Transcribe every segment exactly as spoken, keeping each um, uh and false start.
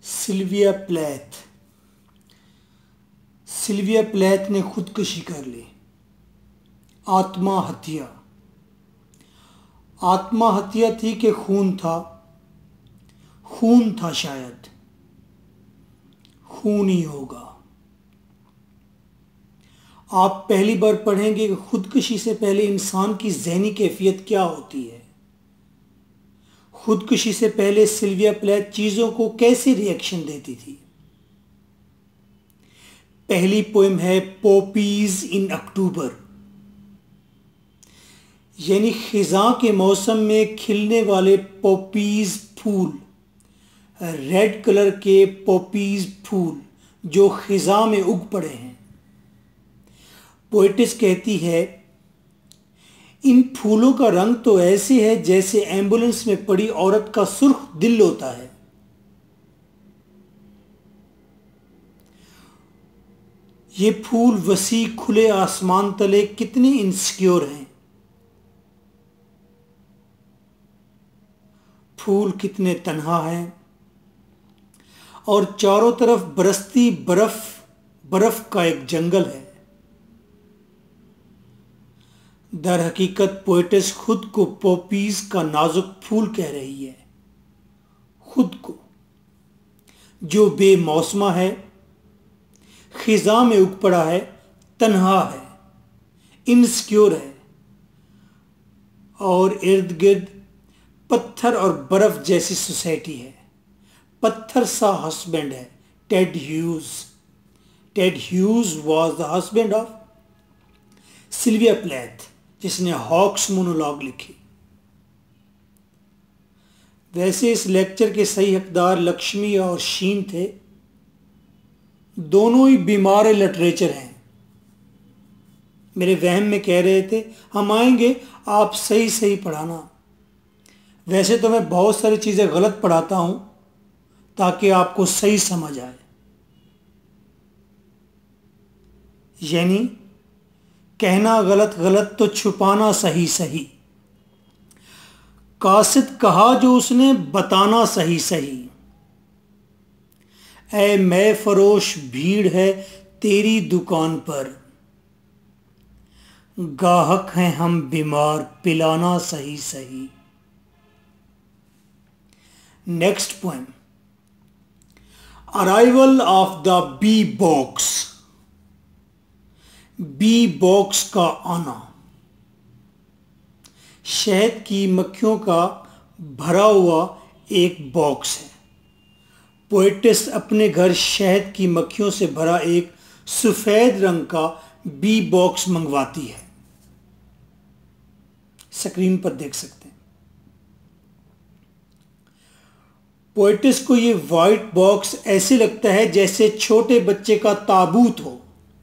Sylvia Plath Sylvia Plath ने खुदकुशी कर ली। आत्महत्या आत्महत्या थी कि खून था? खून था शायद, खून ही होगा। आप पहली बार पढ़ेंगे कि खुदकुशी से पहले इंसान की ज़हनी कैफियत क्या होती है। खुदकुशी से पहले सिल्विया प्लैथ चीज़ों को कैसे रिएक्शन देती थी। पहली पोएम है पॉपीज इन अक्टूबर, यानी खिज़ां के मौसम में खिलने वाले पॉपीज फूल, रेड कलर के पॉपीज फूल जो खिज़ां में उग पड़े हैं। पोएटिस कहती है, इन फूलों का रंग तो ऐसे है जैसे एम्बुलेंस में पड़ी औरत का सुर्ख दिल होता है। ये फूल वसी खुले आसमान तले कितने इनसिक्योर हैं। फूल कितने तन्हा हैं और चारों तरफ बरसती बर्फ बर्फ का एक जंगल है। दर हकीकत पोएटिस खुद को पॉपीज का नाजुक फूल कह रही है, खुद को जो बेमौसमा है, खिज़ां में उग पड़ा है, तन्हा है, इनसिक्योर है और इर्द गिर्द पत्थर और बर्फ जैसी सोसाइटी है। पत्थर सा हस्बैंड है Ted Hughes. Ted Hughes was the husband of Sylvia Plath, जिसने हॉक्स मोनोलॉग लिखी। वैसे इस लेक्चर के सही हकदार लक्ष्मी और शीन थे। दोनों ही बीमार लिटरेचर हैं। मेरे वहम में कह रहे थे हम आएंगे, आप सही सही पढ़ाना। वैसे तो मैं बहुत सारी चीज़ें गलत पढ़ाता हूं ताकि आपको सही समझ आए। यानी कहना गलत गलत तो छुपाना सही सही। कासिद कहा जो उसने बताना सही सही। ऐ मैं फरोश भीड़ है तेरी दुकान पर, गाहक हैं हम बीमार पिलाना सही सही। Next poem, arrival of the bee box. Bee box का आना। शहद की मक्खियों का भरा हुआ एक बॉक्स है। पोएटिस अपने घर शहद की मक्खियों से भरा एक सफेद रंग का बी बॉक्स मंगवाती है। स्क्रीन पर देख सकते हैं। पोएटिस को यह वाइट बॉक्स ऐसे लगता है जैसे छोटे बच्चे का ताबूत हो।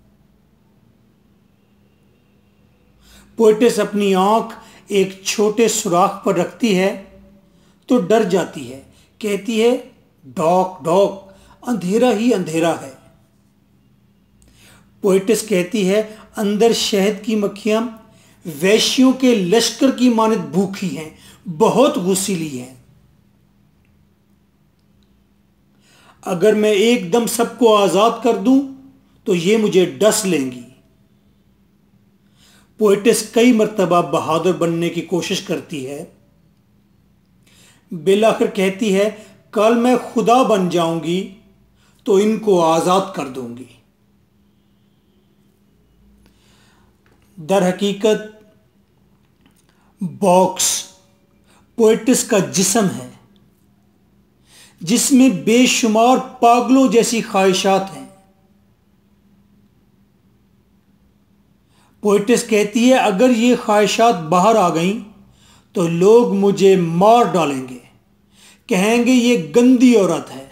पोएटिस अपनी आंख एक छोटे सुराख पर रखती है तो डर जाती है। कहती है, डॉक डॉक, अंधेरा ही अंधेरा है। पोएटिस कहती है, अंदर शहद की मक्खियां वैश्यों के लश्कर की मानद भूखी हैं, बहुत गुस्सीली हैं। अगर मैं एकदम सबको आजाद कर दूं तो ये मुझे डस लेंगी। पोएटिस कई मर्तबा बहादुर बनने की कोशिश करती है। बिलाखिर कहती है, कल मैं खुदा बन जाऊंगी तो इनको आजाद कर दूंगी। दर हकीकत बॉक्स पोएटिस का जिस्म है जिसमें बेशुमार पागलों जैसी ख्वाहिशात हैं। पोएटिस कहती है, अगर ये ख्वाहिशात बाहर आ गईं तो लोग मुझे मार डालेंगे, कहेंगे ये गंदी औरत है।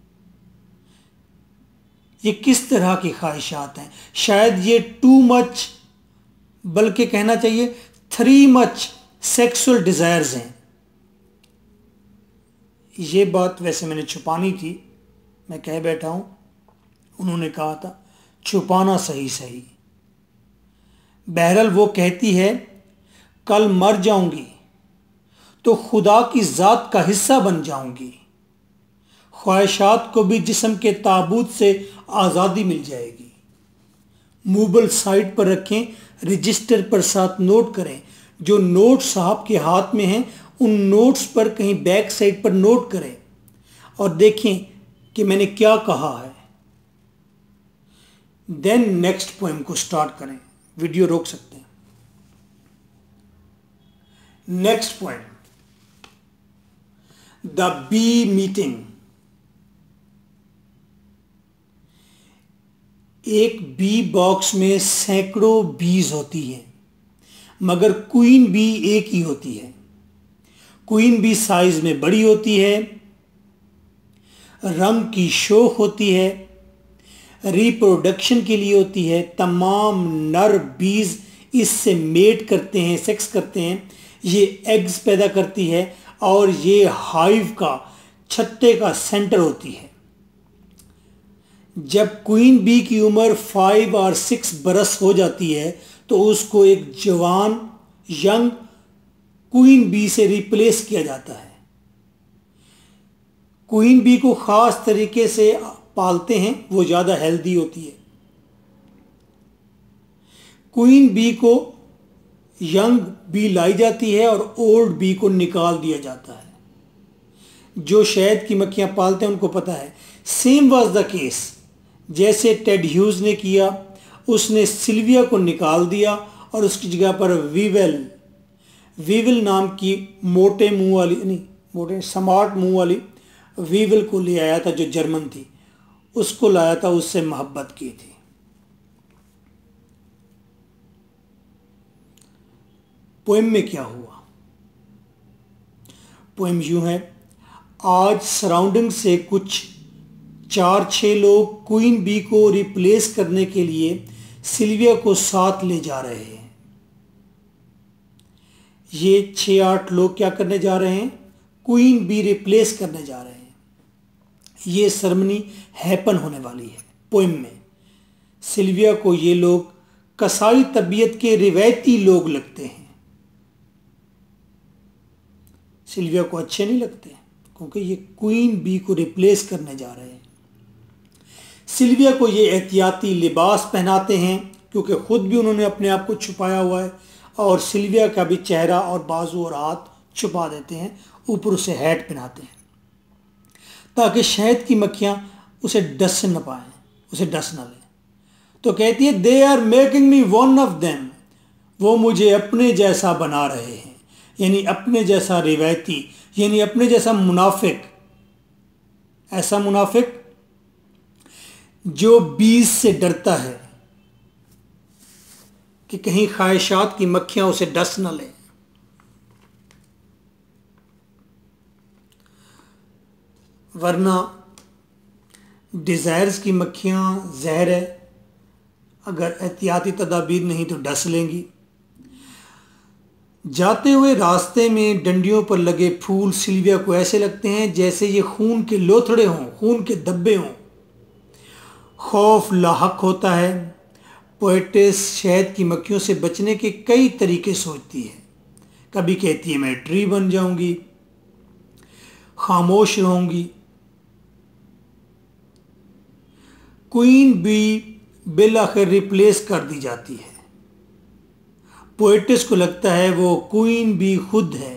ये किस तरह की ख्वाहिशात हैं? शायद ये टू मच, बल्कि कहना चाहिए थ्री मच सेक्सुअल डिजायर्स हैं। ये बात वैसे मैंने छुपानी थी, मैं कह बैठा हूं। उन्होंने कहा था छुपाना सही सही। बहरहाल वो कहती है, कल मर जाऊंगी तो खुदा की जात का हिस्सा बन जाऊंगी। ख्वाहिशात को भी जिस्म के ताबूत से आज़ादी मिल जाएगी। मूवल साइड पर रखें, रजिस्टर पर साथ नोट करें। जो नोट्स आपके हाथ में हैं उन नोट्स पर कहीं बैक साइड पर नोट करें और देखें कि मैंने क्या कहा है। देन नेक्स्ट पोएम को स्टार्ट करें। वीडियो रोक सकते हैं। Next poem, the bee meeting. एक बी बॉक्स में सैकड़ों बीज होती हैं, मगर क्वीन बी एक ही होती है। क्वीन बी साइज में बड़ी होती है, रंग की शौक होती है, रिप्रोडक्शन के लिए होती है। तमाम नर बीज इससे मेट करते हैं, सेक्स करते हैं। ये एग्स पैदा करती है और ये हाइव का छत्ते का सेंटर होती है। जब क्वीन बी की उम्र फाइव और सिक्स बरस हो जाती है तो उसको एक जवान यंग क्वीन बी से रिप्लेस किया जाता है। क्वीन बी को खास तरीके से पालते हैं, वो ज़्यादा हेल्दी होती है। क्वीन बी को यंग बी लाई जाती है और ओल्ड बी को निकाल दिया जाता है। जो शहद की मक्खियां पालते हैं उनको पता है। सेम वाज द केस, जैसे टेड ह्यूज ने किया। उसने सिल्विया को निकाल दिया और उसकी जगह पर वीवेल वीवेल नाम की मोटे मुंह वाली नहीं मोटे स्मार्ट मुंह वाली वीवेल को ले आया था, जो जर्मन थी। उसको लाया था, उससे मोहब्बत की थी। पोएम में क्या हुआ? पोएम यूं है, आज सराउंडिंग से कुछ चार छह लोग क्वीन बी को रिप्लेस करने के लिए सिल्विया को साथ ले जा रहे हैं। ये छह आठ लोग क्या करने जा रहे हैं? क्वीन बी रिप्लेस करने जा रहे हैं। ये सेरेमनी हैपन होने वाली है। पोएम में सिल्विया को ये लोग कसाई तबीयत के रिवायती लोग लगते हैं। सिल्विया को अच्छे नहीं लगते क्योंकि ये क्वीन बी को रिप्लेस करने जा रहे हैं। सिल्विया को ये एहतियाती लिबास पहनाते हैं क्योंकि खुद भी उन्होंने अपने आप को छुपाया हुआ है, और सिल्विया का भी चेहरा और बाजू और हाथ छुपा देते हैं। ऊपर उसे हैट पहनाते हैं ताकि शहद की मक्खियां उसे डस न पाएं, उसे डस न लें। तो कहती है, they are making me one of them. वो मुझे अपने जैसा बना रहे हैं, यानी अपने जैसा रिवायती, यानी अपने जैसा मुनाफिक। ऐसा मुनाफिक जो बीज से डरता है कि कहीं ख्वाहिशात की मक्खियां उसे डस न लें। वरना डिज़ायर्स की मक्खियां जहर है, अगर एहतियाती तदाबीर नहीं तो डस लेंगी। जाते हुए रास्ते में डंडियों पर लगे फूल सिल्विया को ऐसे लगते हैं जैसे ये खून के लोथड़े हों, खून के धब्बे हों। खौफ लाहक होता है। पोएटिस शहद की मक्खियों से बचने के कई तरीके सोचती है। कभी कहती है मैं ट्री बन जाऊंगी, खामोश रहूंगी। क्वीन बी बिल आखिर रिप्लेस कर दी जाती है। पोएटिस को लगता है वो क्वीन बी खुद है,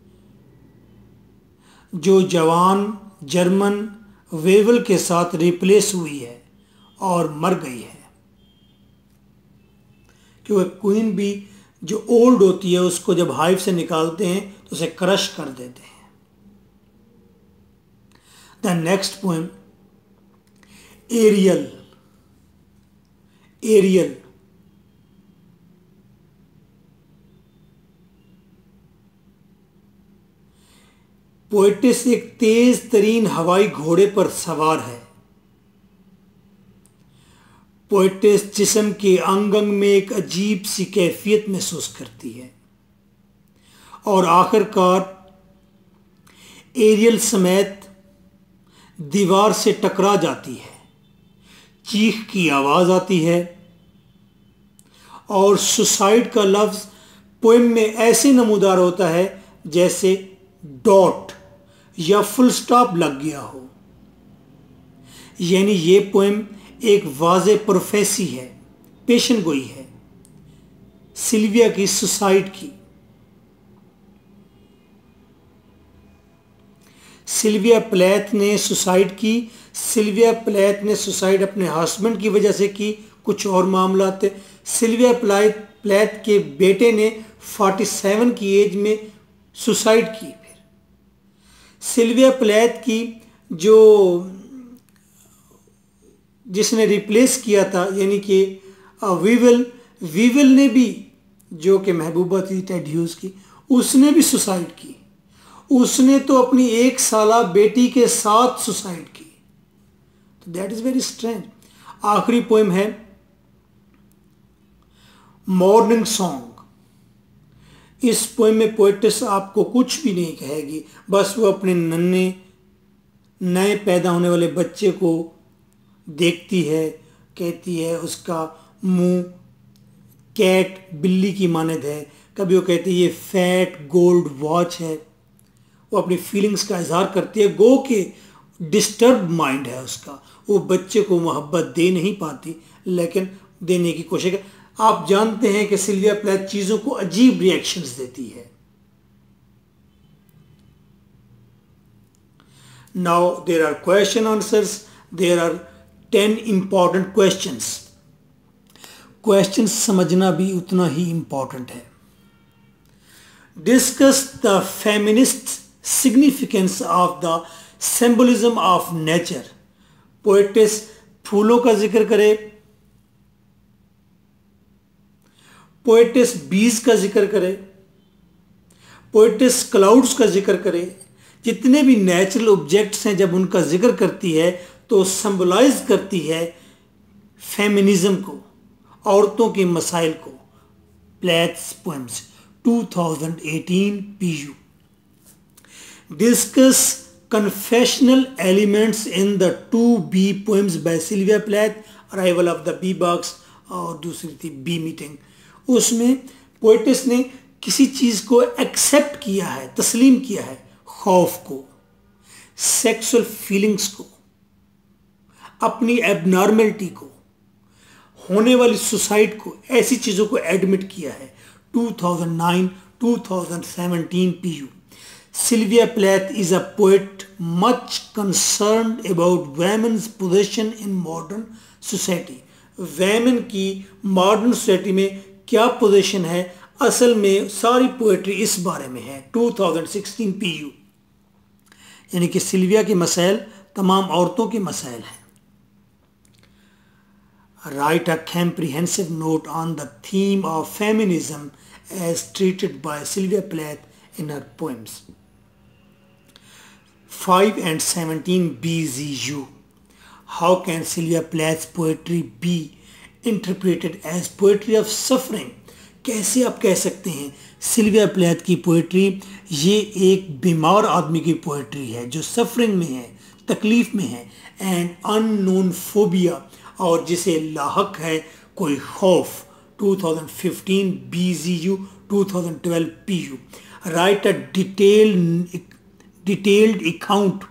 जो जवान जर्मन वेवल के साथ रिप्लेस हुई है और मर गई है। क्योंकि क्वीन बी जो ओल्ड होती है उसको जब हाइव से निकालते हैं तो उसे क्रश कर देते हैं। The next poem, Ariel. Ariel poetess एक तेज तरीन हवाई घोड़े पर सवार है। पोएटिस जिस्म के अंग अंग में एक अजीब सी कैफियत महसूस करती है और आखिरकार एरियल समेत दीवार से टकरा जाती है। चीख की आवाज़ आती है और सुसाइड का लफ्ज़ पोएम में ऐसे नमूदार होता है जैसे डॉट या फुल स्टॉप लग गया हो। यानी ये पोएम एक वाज़े प्रोफेसी है, पेशन गोई है सिल्विया की सुसाइड की। सिल्विया प्लैथ ने सुसाइड की। सिल्विया प्लैथ ने सुसाइड अपने हस्बैंड की वजह से की, कुछ और मामला थे। सिल्विया प्लैथ प्लैथ के बेटे ने सैंतालीस की एज में सुसाइड की। फिर सिल्विया प्लैथ की जो जिसने रिप्लेस किया था, यानी कि वीवल वीवल ने भी, जो कि महबूबा थी टेड ह्यूज की, उसने भी सुसाइड की। उसने तो अपनी एक साला बेटी के साथ सुसाइड की। तो दैट इज वेरी स्ट्रेंज। आखिरी पोएम है मॉर्निंग सॉन्ग। इस पोएम में पोएटिस आपको कुछ भी नहीं कहेगी, बस वो अपने नन्हे नए पैदा होने वाले बच्चे को देखती है, कहती है उसका मुंह कैट बिल्ली की मानद है। कभी वो कहती है ये फैट गोल्ड वॉच है। वो अपनी फीलिंग्स का इजहार करती है। गो के डिस्टर्ब माइंड है उसका, वो बच्चे को मोहब्बत दे नहीं पाती, लेकिन देने की कोशिश कर। आप जानते हैं कि सिल्विया प्लैथ चीज़ों को अजीब रिएक्शंस देती है। Now there are question answers. There are ten important questions. Questions समझना भी उतना ही इंपॉर्टेंट है। Discuss the feminist significance of the symbolism of nature. Poetess फूलों का जिक्र करे, पोएटिस बीज का जिक्र करे, पोएटिस क्लाउड्स का जिक्र करे। जितने भी नेचुरल ऑब्जेक्ट्स हैं, जब उनका जिक्र करती है तो सिंबलाइज करती है फेमिनिज्म को, औरतों के मसाइल को। Plath's poems two thousand eighteen PU. Discuss confessional elements in the two bee poems by Sylvia Plath, arrival of the bee box और दूसरी थी बी मीटिंग। उसमें पोएटिस ने किसी चीज़ को एक्सेप्ट किया है, तस्लीम किया है, खौफ को, सेक्सुअल फीलिंग्स को, अपनी एबनॉर्मलिटी को, होने वाली सुसाइड को, ऐसी चीज़ों को एडमिट किया है। Two thousand nine two thousand seventeen PU. Sylvia Plath is a poet much concerned about women's position in modern society. Women की modern society में क्या पोजीशन है, असल में सारी पोएट्री इस बारे में है। Two thousand sixteen PU. यानी कि सिल्विया के मसाइल तमाम औरतों के मसाइल हैं। Write a comprehensive note on the theme of feminism as treated by Sylvia Plath in her poems. five and seventeen B Z U. How can Sylvia Plath's poetry be interpreted as poetry of suffering? कैसे आप कह सकते हैं Sylvia Plath की poetry ये एक बीमार आदमी की पोएट्री है जो सफरिंग में है, तकलीफ में है, एंड अननोन फोबिया, और जिसे लाहक है कोई खौफ। Two thousand fifteen B Z U, two thousand twelve P U. Write a detailed detailed account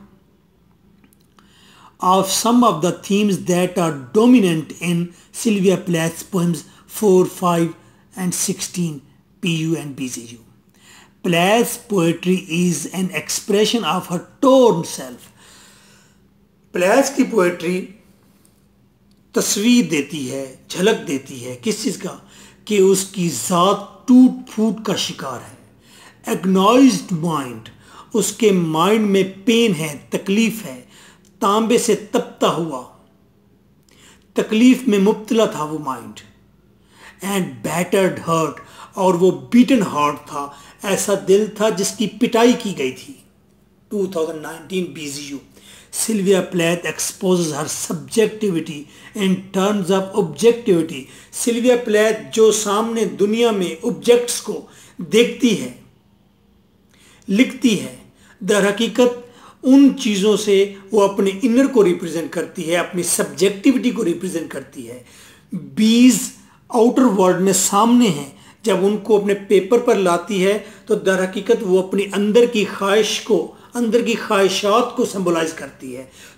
of some of the themes that are dominant in Sylvia Plath's poems four, five and sixteen P U and B Z U. Plath's poetry is an expression of her torn self. Plath की poetry तस्वीर देती है, झलक देती है किस चीज़ का, कि उसकी ज़ात टूट फूट का शिकार है। एग्नॉइज्ड माइंड, उसके माइंड में पेन है, तकलीफ है, तांबे से तपता हुआ, तकलीफ में मुब्तला था वो माइंड। एंड बैटर्ड हर्ट, और वो बीटन हार्ट था, ऐसा दिल था जिसकी पिटाई की गई थी। Two thousand nineteen B Z U. Sylvia Plath exposes her subjectivity in terms of objectivity. Sylvia Plath जो सामने दुनिया में ऑब्जेक्ट्स को देखती है, लिखती है, दर हकीकत उन चीज़ों से वो अपने इनर को रिप्रेजेंट करती है, अपनी सब्जेक्टिविटी को रिप्रेजेंट करती है। बीज आउटर वर्ल्ड में सामने हैं, जब उनको अपने पेपर पर लाती है तो दर हकीकत वो अपनी अंदर की ख्वाहिश को, अंदर की ख्वाहिशात को सिंबलाइज करती है।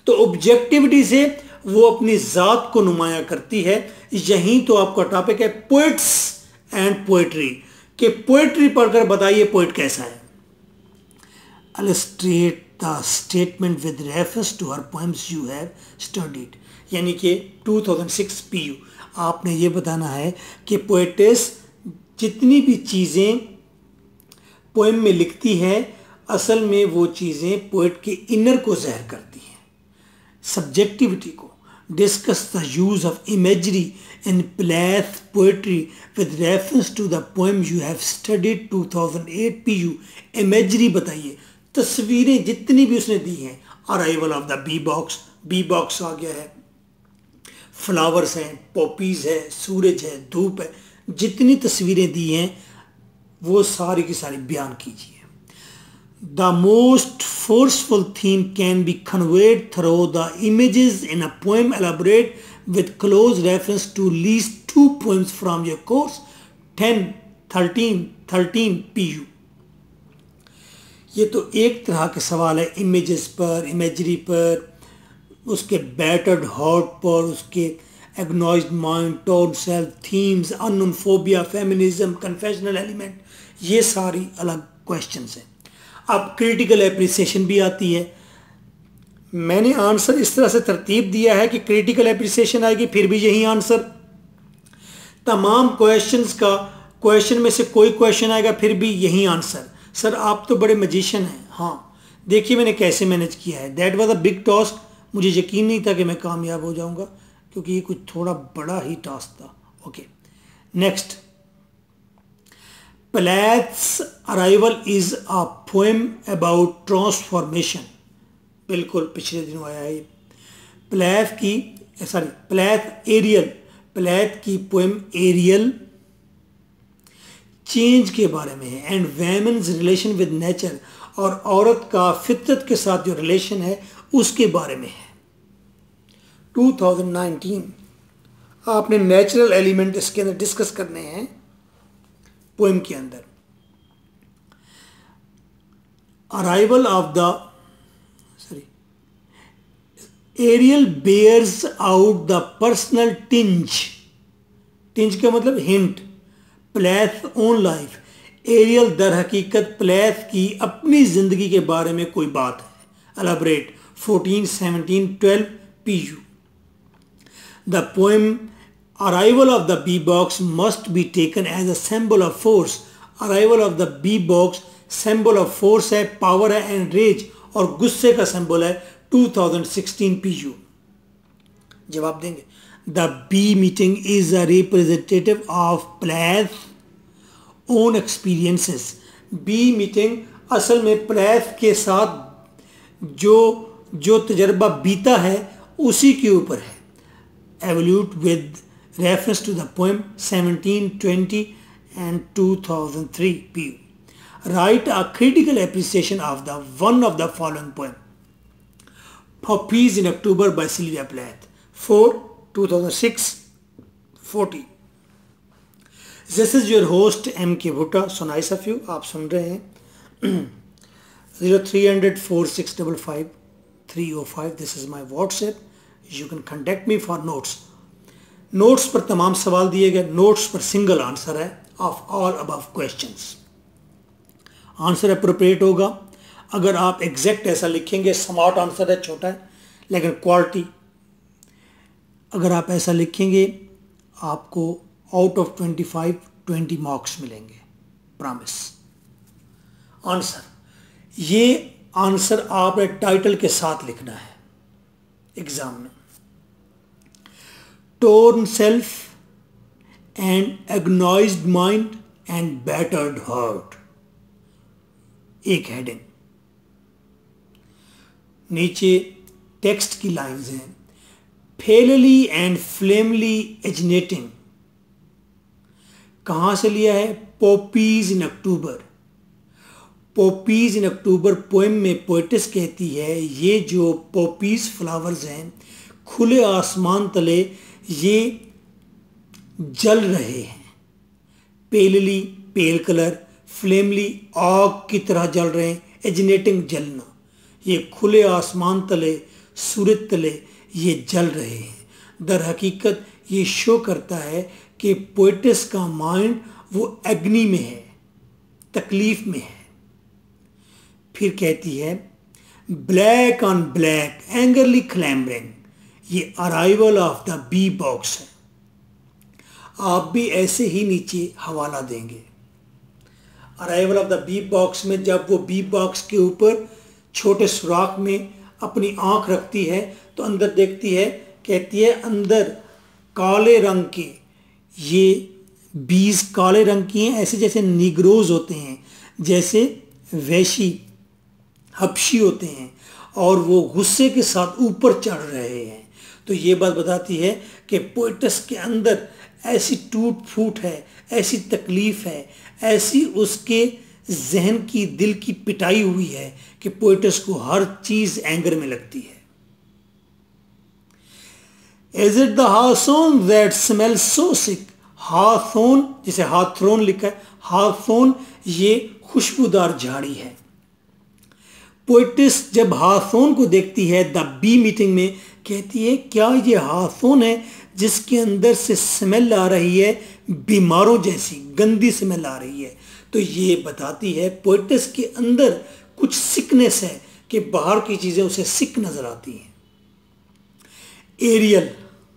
तो ऑब्जेक्टिविटी से वो अपनी जात को नुमाया करती है। यही तो आपका टॉपिक है पोइट्स एंड पोएट्री, कि पोएट्री पढ़कर बताइए पोइट कैसा है। Illustrate the statement with reference to her poems you have studied, यानी कि दो हज़ार छह पी यू आपने ये बताना है कि पोएटेस जितनी भी चीज़ें पोएम में लिखती है असल में वो चीज़ें पोएट के इनर को ज़ाहिर करती हैं, सब्जेक्टिविटी को। Discuss the use of imagery in Plath poetry with reference to the poem you have studied दो हज़ार आठ पी यू। इमेजरी बताइए, तस्वीरें जितनी भी उसने दी हैं, arrival of the bee box, bee box आ गया है, फ्लावर्स हैं, पॉपीज़ है, सूरज है, धूप है, जितनी तस्वीरें दी हैं वो सारी की सारी बयान कीजिए। The most forceful theme can be conveyed through the images in a poem elaborate with close reference to least two poems from your course ten thirteen thirteen P U. ये तो एक तरह के सवाल है इमेजेस पर, इमेजरी पर, उसके बैटर्ड हार्ट पर, उसके agonized mind, torn self, themes, unknown phobia, feminism, confessional element, ये सारी अलग क्वेश्चंस हैं। अब क्रिटिकल एप्रिसिएशन भी आती है। मैंने आंसर इस तरह से तरतीब दिया है कि क्रिटिकल एप्रिसिएशन आएगी फिर भी यही आंसर, तमाम क्वेश्चंस का क्वेश्चन में से कोई क्वेश्चन आएगा फिर भी यही आंसर। सर आप तो बड़े मजिशियन हैं। हाँ देखिए मैंने कैसे मैनेज किया है। That was a big task, मुझे यकीन नहीं था कि मैं कामयाब हो जाऊंगा क्योंकि ये कुछ थोड़ा बड़ा ही टास्क था। Okay next, Plath's arrival is a poem about transformation. बिल्कुल पिछले दिनों आया है। प्लेथ की सॉरी प्लेथ एरियल, प्लेथ की पोएम एरियल चेंज के बारे में है and women's relation with nature, और औरत का फितरत के साथ जो रिलेशन है उसके बारे में है। दो हज़ार उन्नीस आपने नेचुरल एलिमेंट इसके अंदर डिस्कस करने हैं पोएम के अंदर। Arrival of the sorry Ariel bears out the personal tinge, tinge का मतलब hint, Plath own life. Ariel दर हकीकत प्लेथ की अपनी जिंदगी के बारे में कोई बात है। Elaborate fourteen seventeen twelve P U. The poem arrival of the bee box must be taken as a symbol of force. Arrival of the bee box symbol of force है, पावर है एंड रेज, और गुस्से का symbol है दो हज़ार सोलह P U. जवाब देंगे। The bee meeting is a representative of Plath's own experiences. Bee meeting असल में प्लेथ के साथ जो जो तजर्बा बीता है उसी के ऊपर है। Evolute with reference to the poem seventeen twenty and two thousand three P U. Write a critical appreciation of the one of the following poem. Poppies in October by Sylvia Plath. four two thousand six forty. This is your host M K Bhutta. So nice of you. आप सुन रहे हैं zero three hundred four six five five three oh five. This is my WhatsApp. You can contact me for notes. Notes पर तमाम सवाल दिए गए, notes पर single answer है of all above questions. Answer appropriate होगा। अगर आप एग्जैक्ट ऐसा लिखेंगे, स्मार्ट आंसर है, छोटा है, लेकिन क्वालिटी अगर आप ऐसा लिखेंगे आपको out of twenty five twenty marks मिलेंगे, प्रॉमिस। आंसर ये आंसर आपने टाइटल के साथ लिखना है एग्जाम में। Torn self and agonized mind and battered heart, एक हेडिंग। नीचे टेक्स्ट की लाइंस हैं। फेलली एंड फ्लेमली एजिनेटिंग, कहां से लिया है? Poppies in October. Poppies in October poem में पोएटिस कहती है ये जो पॉपीज फ्लावर्स हैं खुले आसमान तले ये जल रहे हैं। पेलली पेल कलर, फ्लेमली आग की तरह जल रहे हैं, एजिनेटिंग जलना। ये खुले आसमान तले सूरज तले ये जल रहे हैं। दर हकीकत ये शो करता है कि पोएटिस का माइंड वो अग्नि में है, तकलीफ में है। फिर कहती है black on black angrily clambering, ये arrival of the bee box है। आप भी ऐसे ही नीचे हवाला देंगे। Arrival of the bee box में जब वो बी बॉक्स के ऊपर छोटे सुराख में अपनी आंख रखती है तो अंदर देखती है, कहती है अंदर काले रंग के ये बीज काले रंग की हैं, ऐसे जैसे निग्रोज होते हैं, जैसे वैशी हबशी होते हैं और वो गुस्से के साथ ऊपर चढ़ रहे हैं। तो ये बात बताती है कि पोएटस के अंदर ऐसी टूट फूट है, ऐसी तकलीफ है, ऐसी उसके जहन की दिल की पिटाई हुई है कि पोएटस को हर चीज एंगर में लगती है। Is it the hawthorn that smells so sick? हाथोन, जिसे हाथरोन लिखा है, हाथोन ये खुशबूदार झाड़ी है। पोएटिस जब हाथोन को देखती है द बी मीटिंग में, कहती है क्या ये हाथोन है जिसके अंदर से स्मेल आ रही है, बीमारों जैसी गंदी स्मेल आ रही है। तो ये बताती है पोएटिस के अंदर कुछ सिकनेस है कि बाहर की चीजें उसे सिक नजर आती हैं। Ariel,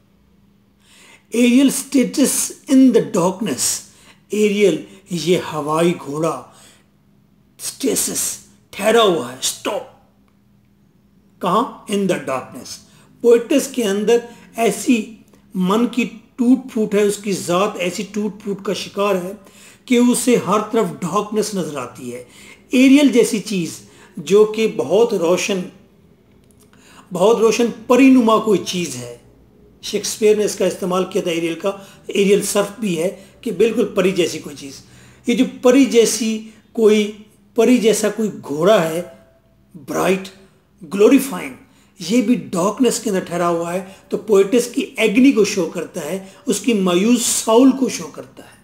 Ariel status in the darkness, Ariel ये हवाई घोड़ा, स्टेसिस ठहरा हुआ है, स्टॉप, कहाँ? इन द डार्कनेस। पोएटिस के अंदर ऐसी मन की टूट फूट है, उसकी जात ऐसी टूट फूट का शिकार है कि उसे हर तरफ डार्कनेस नजर आती है। एरियल जैसी चीज जो कि बहुत रोशन बहुत रोशन परिनुमा कोई चीज है। शेक्सपियर ने इसका इस्तेमाल किया था एरियल का, एरियल सर्फ भी है कि बिल्कुल परी जैसी कोई चीज। ये जो परी जैसी कोई परी जैसा कोई घोड़ा है, ब्राइट ग्लोरीफाइंग, ये भी डार्कनेस के अंदर ठहरा हुआ है। तो पोएटिस की एग्नी को शो करता है, उसकी मायूस साउल को शो करता है।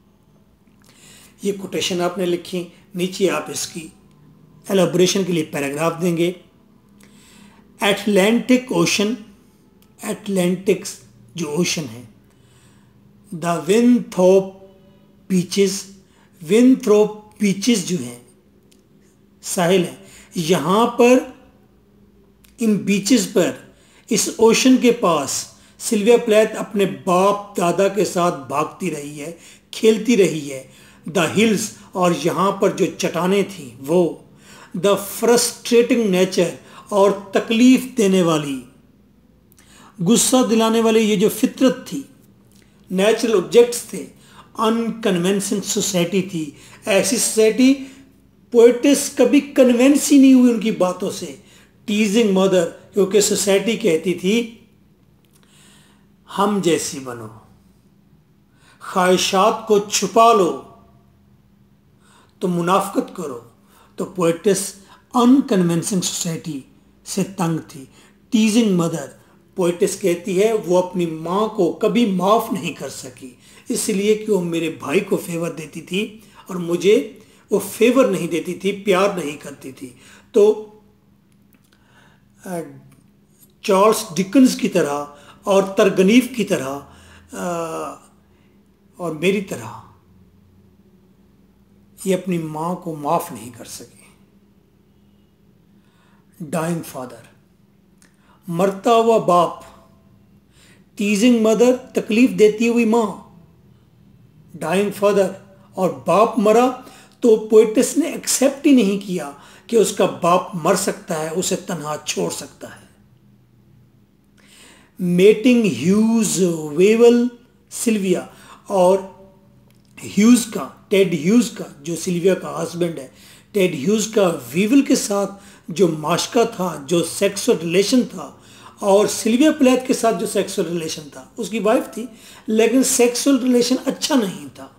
ये कोटेशन आपने लिखी, नीचे आप इसकी एलाबोरेशन के लिए पैराग्राफ देंगे। एटलांटिक ओशन, एटलांटिक्स जो ओशन है, the Winthrop beaches, Winthrop beaches जो हैं साहिल हैं, यहाँ पर इन बीचेस पर, इस ओशन के पास सिल्विया प्लैथ अपने बाप दादा के साथ भागती रही है, खेलती रही है। द हिल्स, और यहाँ पर जो चट्टानें थी वो, द फ्रस्ट्रेटिंग नेचर, और तकलीफ देने वाली, गुस्सा दिलाने वाली ये जो फितरत थी, नेचुरल ऑब्जेक्ट्स थे, अनकन्वेंशन सोसाइटी थी। ऐसी सोसाइटी पोएटिस कभी कन्वेंस ही नहीं हुई उनकी बातों से। टीजिंग मदर, क्योंकि सोसाइटी कहती थी हम जैसी बनो, ख्वाहिशात को छुपा लो तो मुनाफकत करो। तो पोएटिस अनकन्वेंसिंग सोसाइटी से तंग थी। टीजिंग मदर, पोएटिस कहती है वो अपनी माँ को कभी माफ़ नहीं कर सकी, इसलिए कि वो मेरे भाई को फेवर देती थी और मुझे वो फेवर नहीं देती थी, प्यार नहीं करती थी। तो चार्ल्स डिकन्स की तरह और तरगनीफ की तरह और मेरी तरह ये अपनी माँ को माफ़ नहीं कर सके। डाइंग फादर, मरता हुआ बाप, टीजिंग मदर, तकलीफ देती हुई माँ, डाइंग फादर, और बाप मरा तो पोएटिस ने एक्सेप्ट ही नहीं किया कि उसका बाप मर सकता है, उसे तन्हा छोड़ सकता है। मेटिंग ह्यूज, वेवल, सिल्विया, और ह्यूज का, टेड ह्यूज का जो सिल्विया का हस्बैंड है, टेड ह्यूज का वीवल के साथ जो माशका था, जो सेक्सुअल रिलेशन था, और सिल्विया प्लैथ के साथ जो सेक्सुअल रिलेशन था, उसकी वाइफ थी, लेकिन सेक्सुअल रिलेशन अच्छा नहीं था,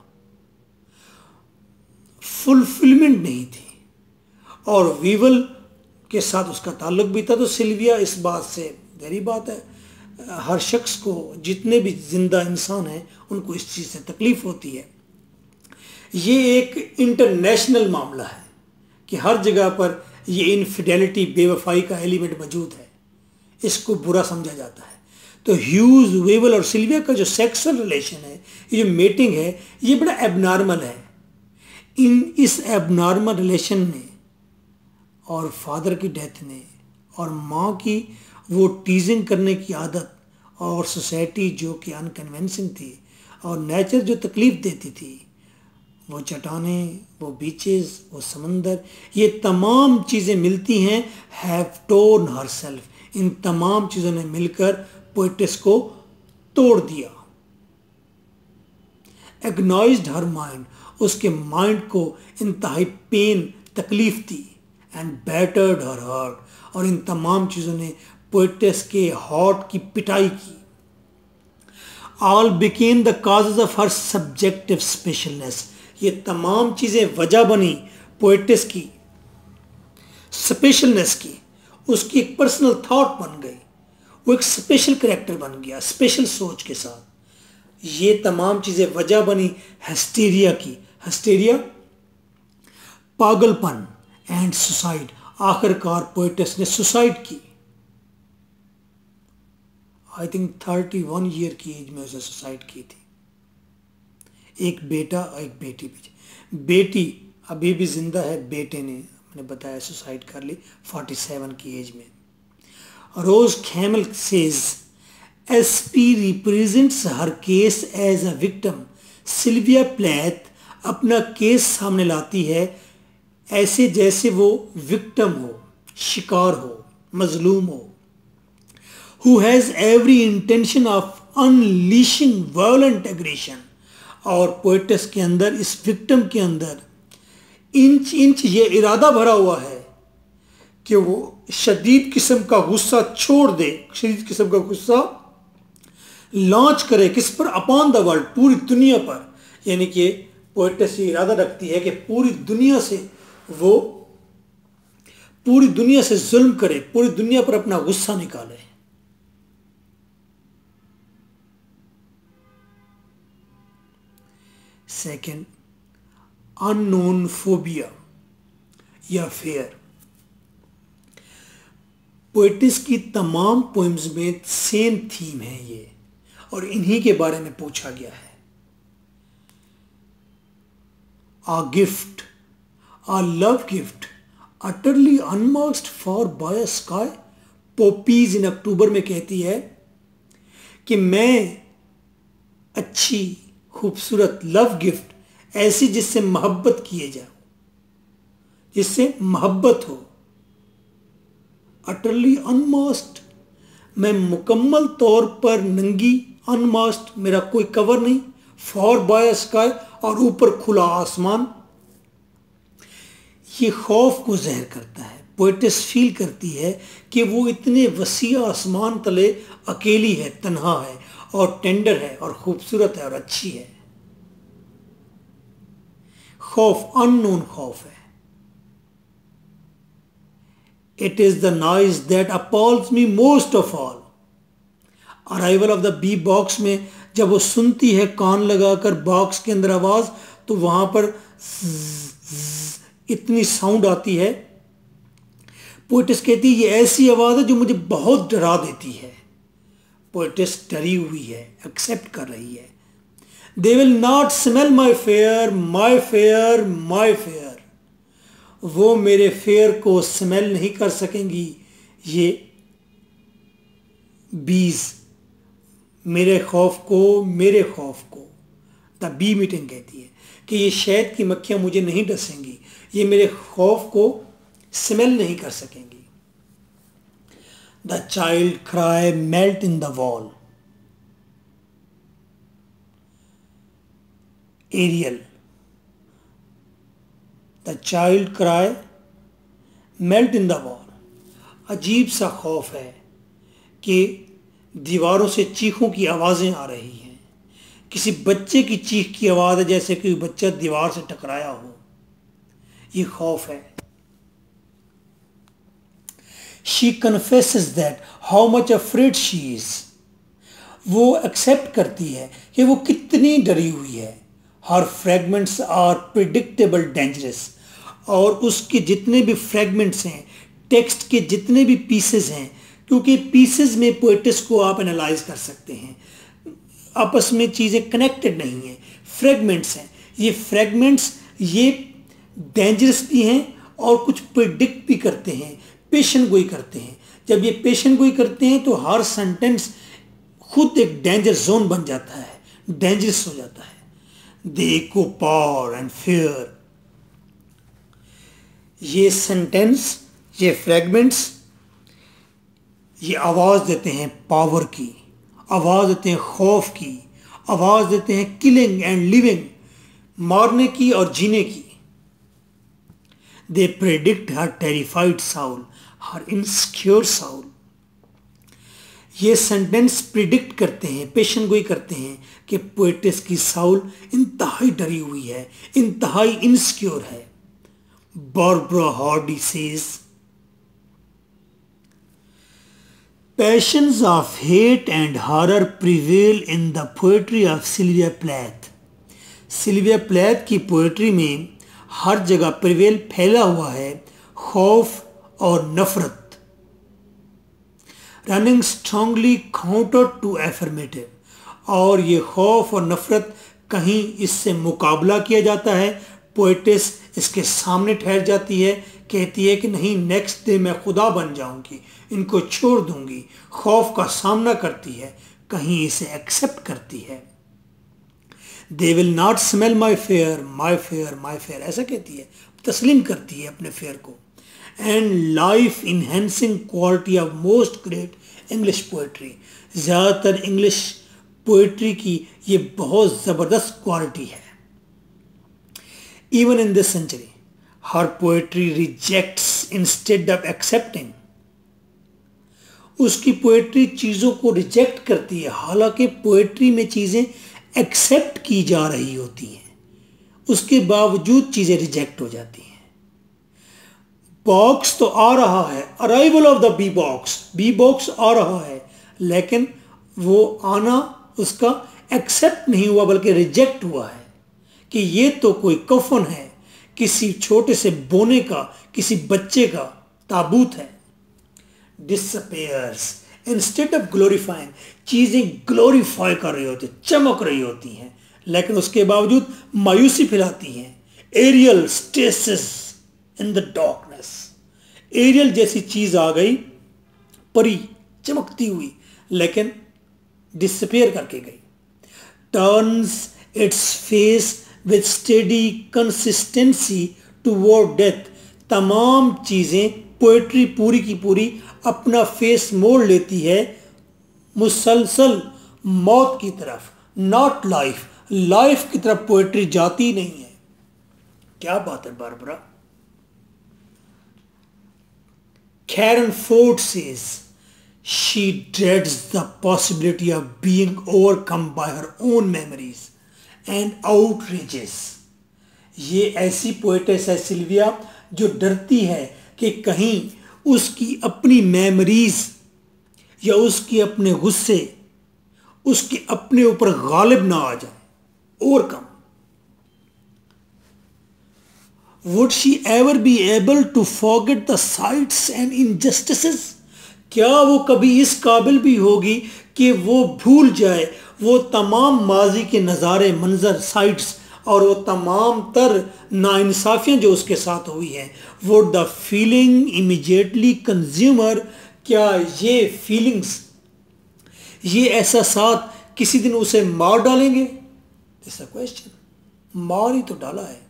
फुलफिलमेंट नहीं थी, और वीवल के साथ उसका ताल्लुक भी था। तो सिल्विया इस बात से, गहरी बात है, हर शख्स को, जितने भी जिंदा इंसान हैं उनको इस चीज़ से तकलीफ होती है। ये एक इंटरनेशनल मामला है कि हर जगह पर ये इनफिडेलिटी, बेवफाई का एलिमेंट मौजूद है। इसको बुरा समझा जाता है। तो ह्यूज, वेबल और सिल्विया का जो सेक्सुअल रिलेशन है, ये जो मेटिंग है, ये बड़ा एबनॉर्मल है। इन इस एबनॉर्मल रिलेशन ने और फादर की डेथ ने और माँ की वो टीजिंग करने की आदत और सोसाइटी जो कि अनकन्विंसिंग थी और नेचर जो तकलीफ देती थी, वो चट्टानें, वो बीचेस, वो समंदर, ये तमाम चीज़ें मिलती हैं हैव टोर्न हरसेल्फ। इन तमाम चीज़ों ने मिलकर पोएटिस को तोड़ दिया। एग्नॉइज्ड हर माइंड, उसके माइंड को इंतहाई पेन, तकलीफ थी। एंड बैटर्ड हर हार्ट, और इन तमाम चीज़ों ने पोएटिस के हार्ट की पिटाई की। All became the cages of her subjective specialness, ये तमाम चीज़ें वजह बनी पोएटिस की स्पेशलनेस की। उसकी एक पर्सनल थॉट बन गई, वो एक स्पेशल करेक्टर बन गया स्पेशल सोच के साथ। ये तमाम चीज़ें वजह बनी हिस्टीरिया की। हिस्टीरिया पागलपन एंड सुसाइड। आखिरकार पोएटिस ने सुसाइड की। I think thirty one year की एज में उसे सुसाइड की थी। एक बेटा और एक बेटी भी। बेटी अभी भी जिंदा है, बेटे ने मैंने बताया सुसाइड कर ली फोर्टी सेवन की एज में। रोज खेमल says SP represents her case as a victim. Sylvia Plath अपना केस सामने लाती है ऐसे जैसे वो विक्टिम हो, शिकार हो, मजलूम हो। Who has every intention of unleashing violent aggression। और पोएटिस के अंदर, इस विक्टिम के अंदर इंच इंच ये इरादा भरा हुआ है कि वो शदीद किस्म का गुस्सा छोड़ दे, शदीद किस्म का गुस्सा लॉन्च करे किस पर? अपॉन द वर्ल्ड, पूरी दुनिया पर। यानी कि पोएटिस ये इरादा रखती है कि पूरी दुनिया से वो पूरी दुनिया से जुल्म करे, पूरी दुनिया पर अपना गुस्सा निकाले। सेकेंड, अननोन फोबिया या फेयर। पोएटिस की तमाम पोएम्स में सेम थीम है ये, और इन्हीं के बारे में पूछा गया है। A gift, a love gift utterly unmasked for by sky. Poppies in October में कहती है कि मैं अच्छी खूबसूरत लव गिफ्ट ऐसी जिससे मोहब्बत किए जाओ, जिससे मोहब्बत हो। अटरली अनमास्क्ड, मैं मुकम्मल तौर पर नंगी, अनमास्क्ड मेरा कोई कवर नहीं, फॉर बाय स्काई और ऊपर खुला आसमान। ये खौफ को ज़हर करता है। पोएटिस फील करती है कि वो इतने वसी आसमान तले अकेली है, तन्हा है और टेंडर है और खूबसूरत है और अच्छी है। खौफ, अननोन खौफ है। It is the noise that appalls me most of all. Arrival of the bee box में जब वो सुनती है कान लगाकर बॉक्स के अंदर आवाज, तो वहां पर इतनी साउंड आती है। पोएटिस कहती है ये ऐसी आवाज है जो मुझे बहुत डरा देती है। पोएटिस डरी हुई है, एक्सेप्ट कर रही है। They will not smell my fear, my fear, my fear. वो मेरे फेयर को स्मेल नहीं कर सकेंगी। ये बीज मेरे खौफ को, मेरे खौफ को। द बी मीटिंग कहती है कि ये शहद की मक्खियां मुझे नहीं डसेंगी, ये मेरे खौफ को स्मेल नहीं कर सकेंगी। The child cry melt in the wall. Ariel, the child cry melt in the wall. अजीब सा खौफ है कि दीवारों से चीखों की आवाज़ें आ रही हैं। किसी बच्चे की चीख की आवाज़ है, जैसे कोई बच्चा दीवार से टकराया हो। ये खौफ है। She confesses that how much afraid she is. वो एक्सेप्ट करती है कि वो कितनी डरी हुई है। Her fragments are predictable dangerous. और उसके जितने भी फ्रेगमेंट्स हैं, टेक्स्ट के जितने भी पीसेस हैं, क्योंकि पीसेस में पोएटिस को आप एनालाइज कर सकते हैं, आपस में चीज़ें कनेक्टेड नहीं हैं, फ्रेगमेंट्स हैं। ये फ्रेगमेंट्स ये डेंजरस भी हैं और कुछ प्रिडिक्ट भी करते हैं, पेशन गोई करते हैं। जब ये पेशन गोई करते हैं तो हर सेंटेंस खुद एक डेंजर जोन बन जाता है, डेंजरस हो जाता है। They echo power and fear. ये सेंटेंस, ये फ्रेगमेंट्स, ये आवाज़ देते हैं पावर की, आवाज़ देते हैं खौफ की, आवाज़ देते हैं किलिंग एंड लिविंग, मारने की और जीने की। They predict her terrified soul, her insecure soul. ये सेंटेंस प्रिडिक्ट करते हैं, पेशन गोई करते हैं कि पोएटिस की साउल इंतहाई डरी हुई है, इंतहाई इनसिक्योर है। Barbara Hardy says, passions of hate and horror prevail in the poetry of Sylvia Plath. Sylvia Plath की पोएट्री में हर जगह प्रिवेल फैला हुआ है खौफ और नफरत। Running strongly counter to affirmative, और ये खौफ और नफरत कहीं इससे मुकाबला किया जाता है, पोएटिस इसके सामने ठहर जाती है, कहती है कि नहीं, नेक्स्ट डे मैं खुदा बन जाऊंगी, इनको छोड़ दूंगी। खौफ का सामना करती है, कहीं इसे एक्सेप्ट करती है। They will not smell my fear, my fear, my fear, ऐसा कहती है, तस्लीम करती है अपने फेयर को। And life enhancing quality of most great English poetry, ज़्यादातर इंग्लिश पोएट्री की ये बहुत ज़बरदस्त क्वालिटी है। Even in this century her poetry rejects instead of accepting. उसकी पोएट्री चीज़ों को रिजेक्ट करती है, हालांकि पोएट्री में चीज़ें एक्सेप्ट की जा रही होती हैं, उसके बावजूद चीज़ें रिजेक्ट हो जाती हैं। बॉक्स तो आ रहा है, arrival of the bee box, bee box आ रहा है, लेकिन वो आना उसका एक्सेप्ट नहीं हुआ बल्कि रिजेक्ट हुआ है कि ये तो कोई कफन है, किसी छोटे से बोने का, किसी बच्चे का ताबूत है। डिसअपेयर्स इंस्टेड ऑफ ग्लोरीफाइंग, चीज़ें ग्लोरीफाई कर रही होती, चमक रही होती हैं, लेकिन उसके बावजूद मायूसी फैलाती हैं। Ariel stasis in the darkness, Ariel जैसी चीज़ आ गई, परी चमकती हुई, लेकिन डिसअपेयर करके गई। Turns its face with steady consistency toward death, तमाम चीज़ें, पोएट्री पूरी की पूरी अपना फेस मोड़ लेती है मुसलसल मौत की तरफ, नॉट लाइफ, लाइफ की तरफ पोएट्री जाती नहीं है। क्या बात है Barbara. Karen Ford says she dreads the possibility of being overcome by her own memories and outrages. ये ऐसी पोएटेस है सिल्विया जो डरती है कि कहीं उसकी अपनी मेमोरीज या उसकी अपने गुस्से उसके अपने ऊपर गालिब ना आ जाए, overcome. Would she ever be able to forget the sights and injustices? क्या वो कभी इस काबिल भी होगी कि वो भूल जाए वो तमाम माजी के नज़ारे, मंजर, साइट्स और वो तमाम तर नाइंसाफियाँ जो उसके साथ हुई हैं। Would the feeling immediately consumer, क्या ये फीलिंग्स, ये एहसासात किसी दिन उसे मार डालेंगे? This a question. मार ही तो डाला है।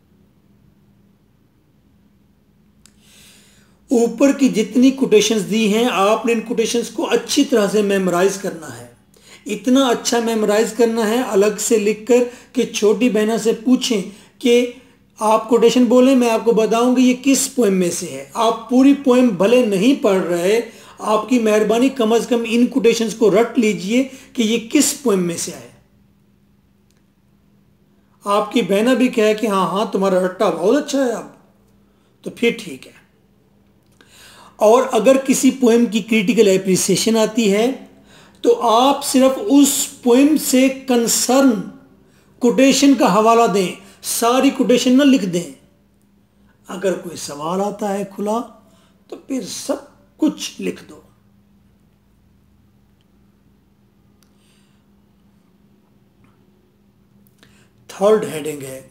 ऊपर की जितनी कोटेशंस दी हैं, आपने इन कोटेशंस को अच्छी तरह से मेमोराइज करना है। इतना अच्छा मेमोराइज करना है अलग से लिखकर कि छोटी बहना से पूछें कि आप कोटेशन बोलें, मैं आपको बताऊंगी ये किस पोएम में से है। आप पूरी पोएम भले नहीं पढ़ रहे, आपकी मेहरबानी कम अज कम इन कोटेशंस को रट लीजिए कि ये किस पोएम में से है। आपकी बहना भी कहे कि हाँ हाँ तुम्हारा रट्टा बहुत अच्छा है अब, तो फिर ठीक है। और अगर किसी पोएम की क्रिटिकल एप्रिसिएशन आती है तो आप सिर्फ उस पोएम से कंसर्न कोटेशन का हवाला दें, सारी कोटेशन ना लिख दें। अगर कोई सवाल आता है खुला तो फिर सब कुछ लिख दो। थर्ड हेडिंग है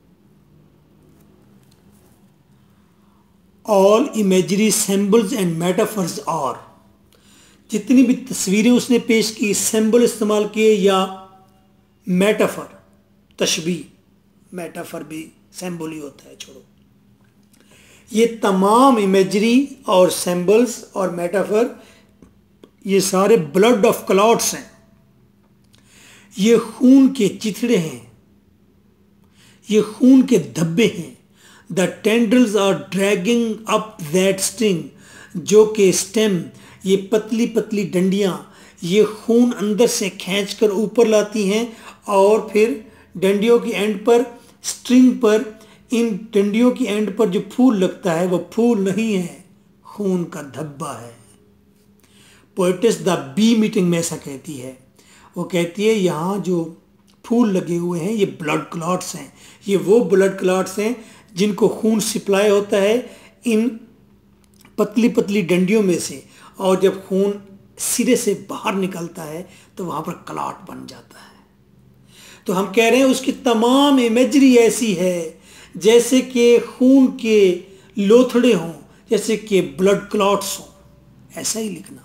all imagery symbols and metaphors are. जितनी भी तस्वीरें उसने पेश की, सिंबल इस्तेमाल किए या मेटाफर, तशबीह, मेटाफर भी सिंबल ही होता है, छोड़ो, ये तमाम इमेजरी और सिंबल्स और मेटाफर ये सारे ब्लड ऑफ क्लॉट्स हैं, ये खून के चिथड़े हैं, ये खून के धब्बे हैं। The tendrils are dragging up that sting, जो कि स्टेम, ये पतली पतली डंडियां ये खून अंदर से खींचकर ऊपर लाती हैं और फिर डंडियों की एंड पर, स्ट्रिंग पर, इन डंडियों की एंड पर जो फूल लगता है वो फूल नहीं है, खून का धब्बा है। पोएटिस द बी मीटिंग में ऐसा कहती है, वो कहती है यहाँ जो फूल लगे हुए हैं ये ब्लड क्लॉट्स हैं, ये वो ब्लड क्लॉट्स हैं जिनको खून सप्लाई होता है इन पतली पतली डंडियों में से, और जब खून सिरे से बाहर निकलता है तो वहाँ पर क्लॉट बन जाता है। तो हम कह रहे हैं उसकी तमाम इमेजरी ऐसी है जैसे कि खून के लोथड़े हों, जैसे कि ब्लड क्लॉट्स हों, ऐसा ही लिखना।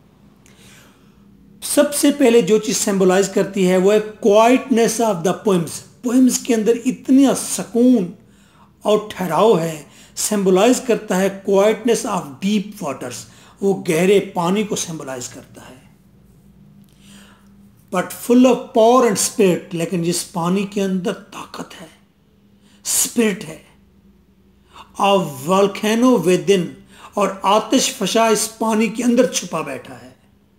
सबसे पहले जो चीज सिंबलाइज करती है वो है quietness of the poems. Poems के अंदर इतना सुकून और ठहराव है, सिंबलाइज करता है क्वाइटनेस ऑफ डीप वाटर्स, वो गहरे पानी को सिंबलाइज करता है। But full of power and spirit, लेकिन जिस पानी के अंदर ताकत है, स्पिरिट है, ऑफ वोल्केनो विद इन, और आतिश फशा इस पानी के अंदर छुपा बैठा है।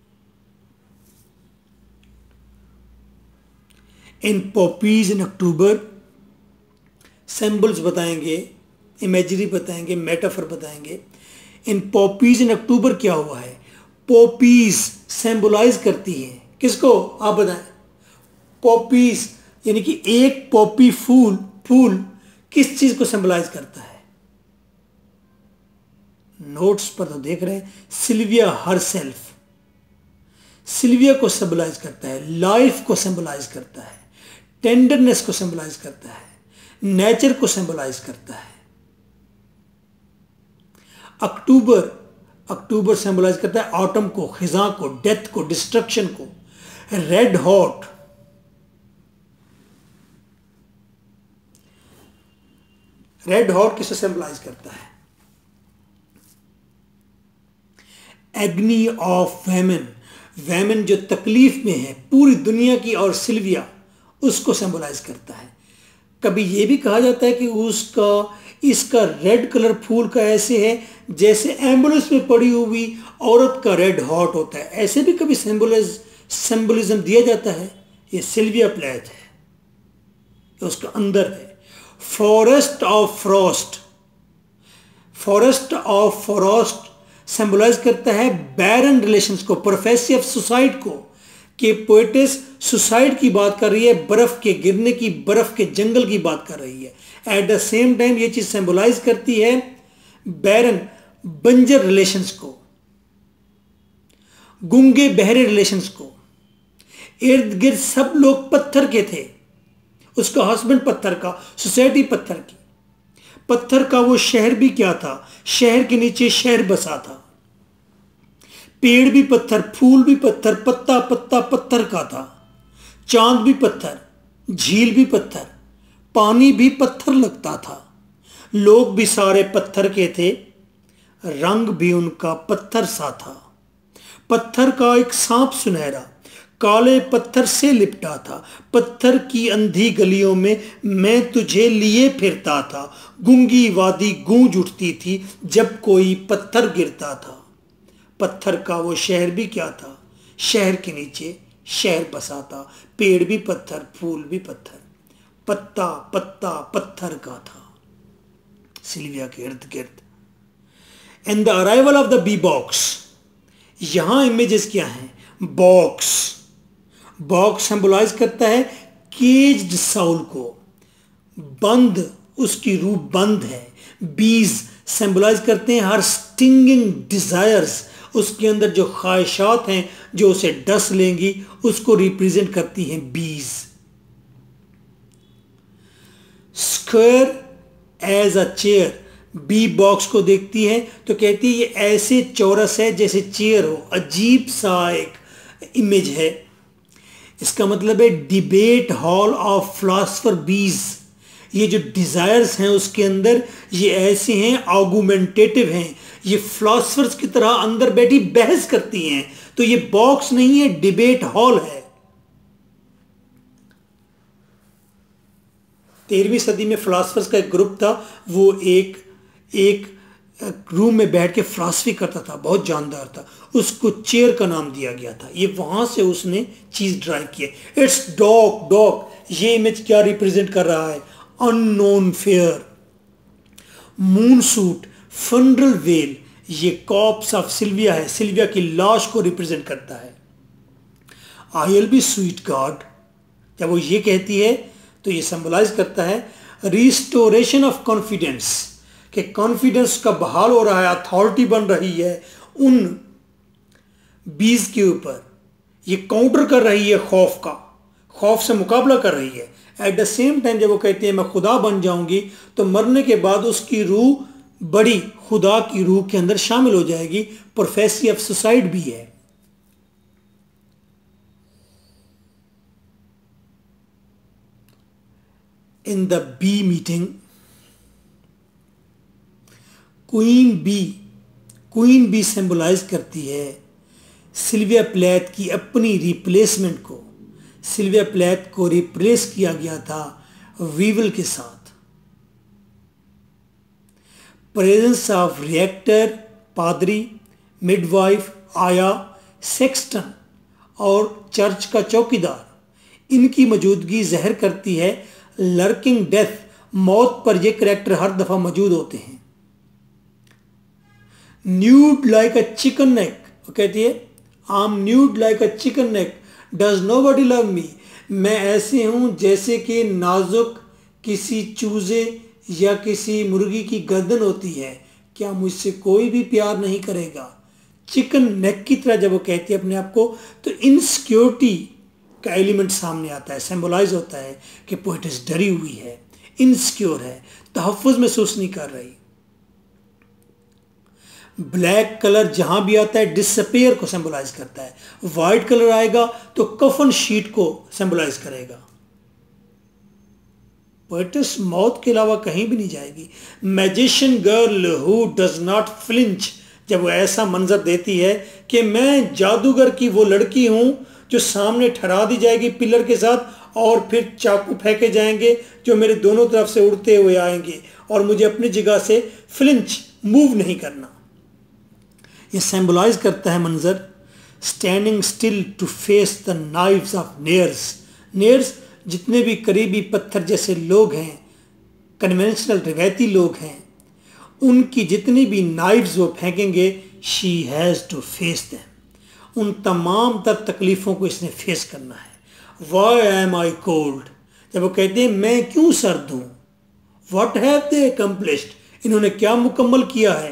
In poppies in October, symbols बताएंगे, इमेजरी बताएंगे, मेटाफर बताएंगे। इन पॉपीज इन अक्टूबर क्या हुआ है? पॉपीज सिंबलाइज करती है किसको, आप बताएं। पॉपीज यानी कि एक पॉपी फूल, फूल किस चीज को सिंबलाइज करता है? नोट्स पर तो देख रहे हैं, सिल्विया हरसेल्फ, सिल्विया को सिंबलाइज करता है, लाइफ को सिंबलाइज करता है, टेंडरनेस को सिंबलाइज करता है, नेचर को सिंबलाइज करता है। अक्टूबर, अक्टूबर सिंबलाइज करता है ऑटम को, खिजा को, डेथ को, डिस्ट्रक्शन को। रेड हॉट, रेड हॉट किसे सिंबलाइज करता है? एग्नी ऑफ वेमेन, वेमेन जो तकलीफ में है पूरी दुनिया की, और सिल्विया उसको सिंबलाइज करता है। कभी यह भी कहा जाता है कि उसका, इसका रेड कलर फूल का ऐसे है जैसे एम्बुलेंस में पड़ी हुई औरत का रेड हॉट होता है, ऐसे भी कभी सिंबलिज सिंबलिज्म दिया जाता है। ये सिल्विया प्लेथ है, ये उसका अंदर है। Forest of frost, forest of frost symbolize करता है बैरन रिलेशंस को, प्रोफेसी ऑफ सुसाइड को, कि पोएटिस सुसाइड की बात कर रही है, बर्फ के गिरने की, बर्फ के जंगल की बात कर रही है। एट द सेम टाइम ये चीज सिंबलाइज करती है बैरन, बंजर रिलेशंस को, गूंगे बहरे रिलेशंस को। इर्द गिर्द सब लोग पत्थर के थे, उसका हस्बैंड पत्थर का, सोसाइटी पत्थर की। पत्थर का वो शहर भी क्या था, शहर के नीचे शहर बसा था। पेड़ भी पत्थर, फूल भी पत्थर, पत्ता पत्ता पत्थर का था। चांद भी पत्थर, झील भी पत्थर, पानी भी पत्थर लगता था। लोग भी सारे पत्थर के थे, रंग भी उनका पत्थर सा था। पत्थर का एक सांप सुनहरा काले पत्थर से लिपटा था। पत्थर की अंधी गलियों में मैं तुझे लिए फिरता था। गूंगी वादी गूंज उठती थी जब कोई पत्थर गिरता था। पत्थर का वो शहर भी क्या था, शहर के नीचे शहर बसा था। पेड़ भी पत्थर, फूल भी पत्थर, पत्ता पत्ता पत्थर का था सिल्विया के इर्द गिर्द। And the arrival of the bee box, यहां इमेजेस क्या हैं? बॉक्स, बॉक्स सिंबलाइज करता है केज्ड साउल को, बंद, उसकी रूह बंद है। बीज सिंबलाइज करते हैं हर स्टिंगिंग डिजायर्स, उसके अंदर जो ख्वाहिशात हैं जो उसे डस लेंगी, उसको रिप्रेजेंट करती हैं बीज। Square as a chair, bee box को देखती है तो कहती है ये ऐसे चौरस है जैसे चेयर हो। अजीब सा एक इमेज है। इसका मतलब है डिबेट हॉल ऑफ फिलोसफर बीज। ये जो डिजायर्स हैं उसके अंदर ये ऐसे हैं, आर्गुमेंटेटिव हैं, ये फिलोसफर्स की तरह अंदर बैठी बहस करती हैं। तो ये बॉक्स नहीं है, डिबेट हॉल है। तेरहवीं सदी में फिलोसफर्स का एक ग्रुप था, वो एक एक रूम में बैठ के फिलॉसफी करता था, बहुत जानदार था। उसको चेयर का नाम दिया गया था। ये वहां से उसने चीज ड्राइव की है। इट्स डॉग डॉग ये इमेज क्या रिप्रेजेंट कर रहा है? Unknown fear. Moon suit, funeral veil, ये कॉप्स ऑफ सिल्विया है, सिल्विया की लाश को रिप्रेजेंट करता है। I will be sweet God, जब वो ये कहती है तो ये सिंबलाइज करता है रिस्टोरेशन ऑफ कॉन्फिडेंस, कि कॉन्फिडेंस का बहाल हो रहा है, अथॉरिटी बन रही है उन बीज के ऊपर। ये काउंटर कर रही है खौफ का, खौफ से मुकाबला कर रही है। एट द सेम टाइम जब वो कहती है मैं खुदा बन जाऊंगी, तो मरने के बाद उसकी रूह बड़ी खुदा की रूह के अंदर शामिल हो जाएगी। प्रोफेसी ऑफ सुसाइड भी है। In the bee meeting, queen bee, queen bee symbolize करती है सिल्विया प्लैथ की अपनी रिप्लेसमेंट को। सिल्विया प्लैथ को रिप्लेस किया गया था वीवल के साथ। प्रेजेंस ऑफ रिएक्टर, पादरी, मिडवाइफ, आया, सेक्सटन और चर्च का चौकीदार, इनकी मौजूदगी जहर करती है लर्किंग डेथ। मौत पर ये करेक्टर हर दफा मौजूद होते हैं। Nude like a chicken neck, वो कहती है I am nude like a chicken neck, does nobody love me. मैं ऐसे हूं जैसे कि नाजुक किसी चूजे या किसी मुर्गी की गर्दन होती है, क्या मुझसे कोई भी प्यार नहीं करेगा। चिकन नेक की तरह जब वो कहती है अपने आप को, तो इनसिक्योरिटी का एलिमेंट सामने आता है, सिंबलाइज होता है कि पोएटिस डरी हुई है, इनसिक्योर है, तहफ्फुज महसूस नहीं कर रही। ब्लैक कलर जहां भी आता है डिसअपियर को सिंबलाइज करता है। व्हाइट कलर आएगा तो कफन शीट को सिंबलाइज करेगा। पोएटिस मौत के अलावा कहीं भी नहीं जाएगी। Magician girl who does not flinch, जब वो ऐसा मंजर देती है कि मैं जादूगर की वो लड़की हूं जो सामने ठहरा दी जाएगी पिलर के साथ, और फिर चाकू फेंके जाएंगे जो मेरे दोनों तरफ से उड़ते हुए आएंगे, और मुझे अपनी जगह से फ्लिंच, मूव नहीं करना। ये सिंबलाइज करता है मंजर standing still to face the knives of nears. Nears जितने भी करीबी पत्थर जैसे लोग हैं, कन्वेंशनल रिवायती लोग हैं, उनकी जितनी भी नाइव्स वो फेंकेंगे, she has to face them. उन तमाम तर तकलीफ़ों को इसने फेस करना है। वाई एम आई कोल्ड, जब वो कहते हैं मैं क्यों सर्द हूँ, वट हैव दे अकम्प्लिश्ड, इन्होंने क्या मुकम्मल किया है।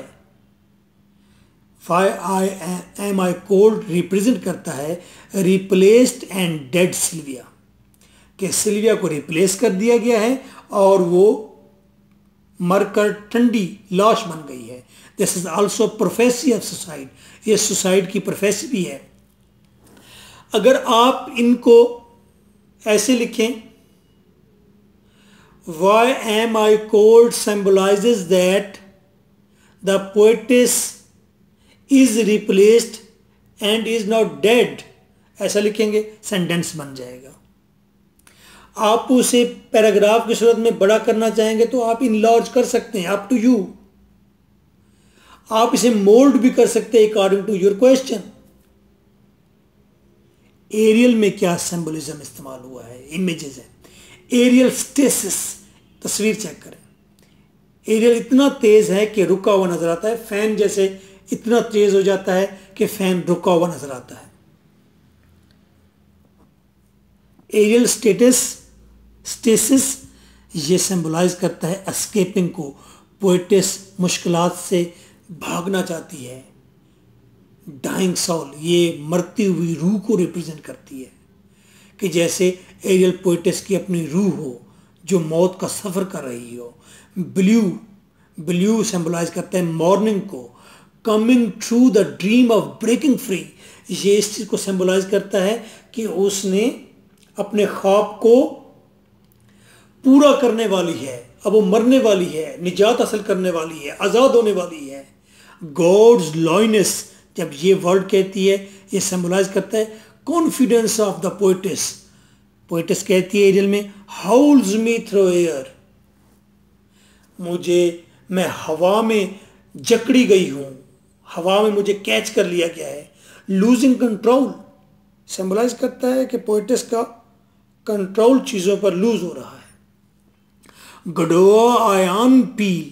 Why I am I called represent करता है रिप्लेस्ड एंड डेड सिल्विया, कि सिल्विया को रिप्लेस कर दिया गया है और वो मरकर ठंडी लाश बन गई है। This is also prophecy of suicide, ये सुसाइड की प्रोफेसी भी है। अगर आप इनको ऐसे लिखें, why am I cold symbolizes that the poetess is replaced and is not dead, ऐसा लिखेंगे, सेंटेंस बन जाएगा। आप उसे पैराग्राफ की सूरत में बड़ा करना चाहेंगे तो आप इनलार्ज कर सकते हैं, अप टू यू। आप इसे मोल्ड भी कर सकते हैं according to your question. Ariel में क्या सिंबलिज्म इस्तेमाल हुआ है, इमेजेस है। एरियल स्टेसिस, तस्वीर चेक करें। एरियल इतना तेज है कि रुका हुआ नजर आता है, फैन जैसे इतना तेज हो जाता है कि फैन रुका हुआ नजर आता है। एरियल स्टेटस स्टेसिस ये सिंबलाइज करता है एस्केपिंग को। पोएटिस मुश्किलात से भागना चाहती है। डाइंग सोल ये मरती हुई रूह को रिप्रेजेंट करती है, कि जैसे एरियल पोएटिस की अपनी रूह हो जो मौत का सफ़र कर रही हो। ब्लू ब्लू सिंबलाइज करता है मॉर्निंग को। Coming through the dream of breaking free, ये इस चीज़ को सिंबलाइज करता है कि उसने अपने ख्वाब को पूरा करने वाली है, अब वो मरने वाली है, निजात हासिल करने वाली है, आज़ाद होने वाली है। गॉड्स लॉयनेस, जब ये वर्ड कहती है, ये सिंबलाइज करता है confidence of the poetess. Poetess कहती है एरियल में, हाउल्स मी थ्रू एयर, मुझे, मैं हवा में जकड़ी गई हूं, हवा में मुझे कैच कर लिया गया है। लूजिंग कंट्रोल सिंबलाइज करता है कि पोइटिस का कंट्रोल चीजों पर लूज हो रहा है। गडोआ आयान पील,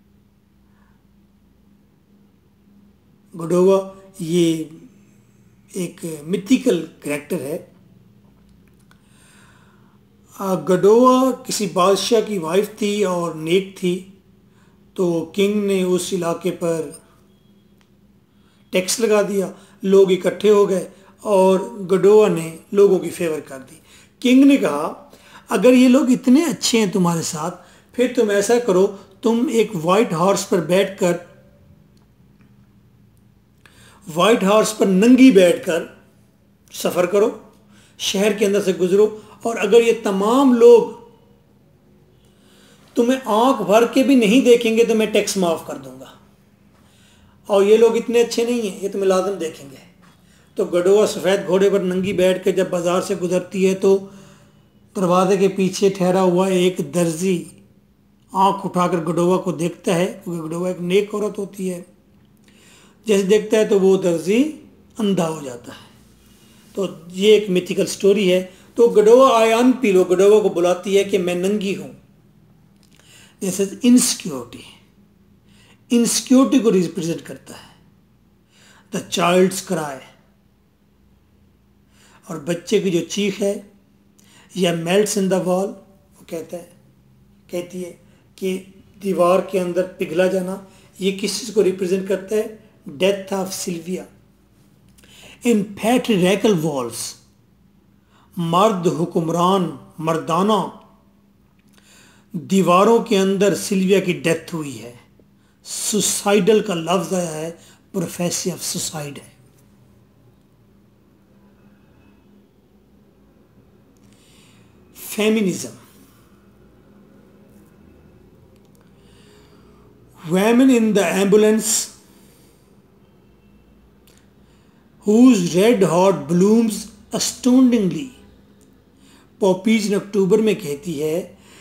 गडोआ ये एक मिथिकल कैरेक्टर है। गडोआ किसी बादशाह की वाइफ थी और नेक थी, तो किंग ने उस इलाके पर टैक्स लगा दिया, लोग इकट्ठे हो गए और गडोआ ने लोगों की फेवर कर दी। किंग ने कहा, अगर ये लोग इतने अच्छे हैं तुम्हारे साथ, फिर तुम ऐसा करो, तुम एक वाइट हॉर्स पर बैठकर वाइट हॉर्स पर नंगी बैठकर सफ़र करो, शहर के अंदर से गुजरो, और अगर ये तमाम लोग तुम्हें आंख भर के भी नहीं देखेंगे तो मैं टैक्स माफ़ कर दूंगा, और ये लोग इतने अच्छे नहीं हैं, ये तुम्हें लाजम देखेंगे। तो गडोआ सफ़ेद घोड़े पर नंगी बैठ के जब बाज़ार से गुजरती है, तो दरवाजे के पीछे ठहरा हुआ एक दर्जी आंख उठाकर गडोआ को देखता है, क्योंकि गडोआ एक नेक औरत होती है। जैसे देखता है तो वो दर्जी अंधा हो जाता है। तो ये एक मिथिकल स्टोरी है। तो गडोआ आयान पीलो गडोआ को बुलाती है कि मैं नंगी हूं। जैसे इनसिक्योरिटी, इनसिक्योरिटी को रिप्रेजेंट करता है। द चाइल्ड्स क्राई, और बच्चे की जो चीख है, या मेल्ट्स इन द वॉल, वो कहता है कहती है कि दीवार के अंदर पिघला जाना, ये किस चीज़ को रिप्रेजेंट करता है? Death of Sylvia. In patriarchal walls, मर्द हुक्मरान मर्दाना दीवारों के अंदर सिल्विया की डेथ हुई है। सुसाइडल का लफ्ज आया है, प्रोफेसी ऑफ सुसाइड है। Feminism, women in the ambulance whose red hot blooms astoundingly, poppies ने अक्टूबर में कहती है,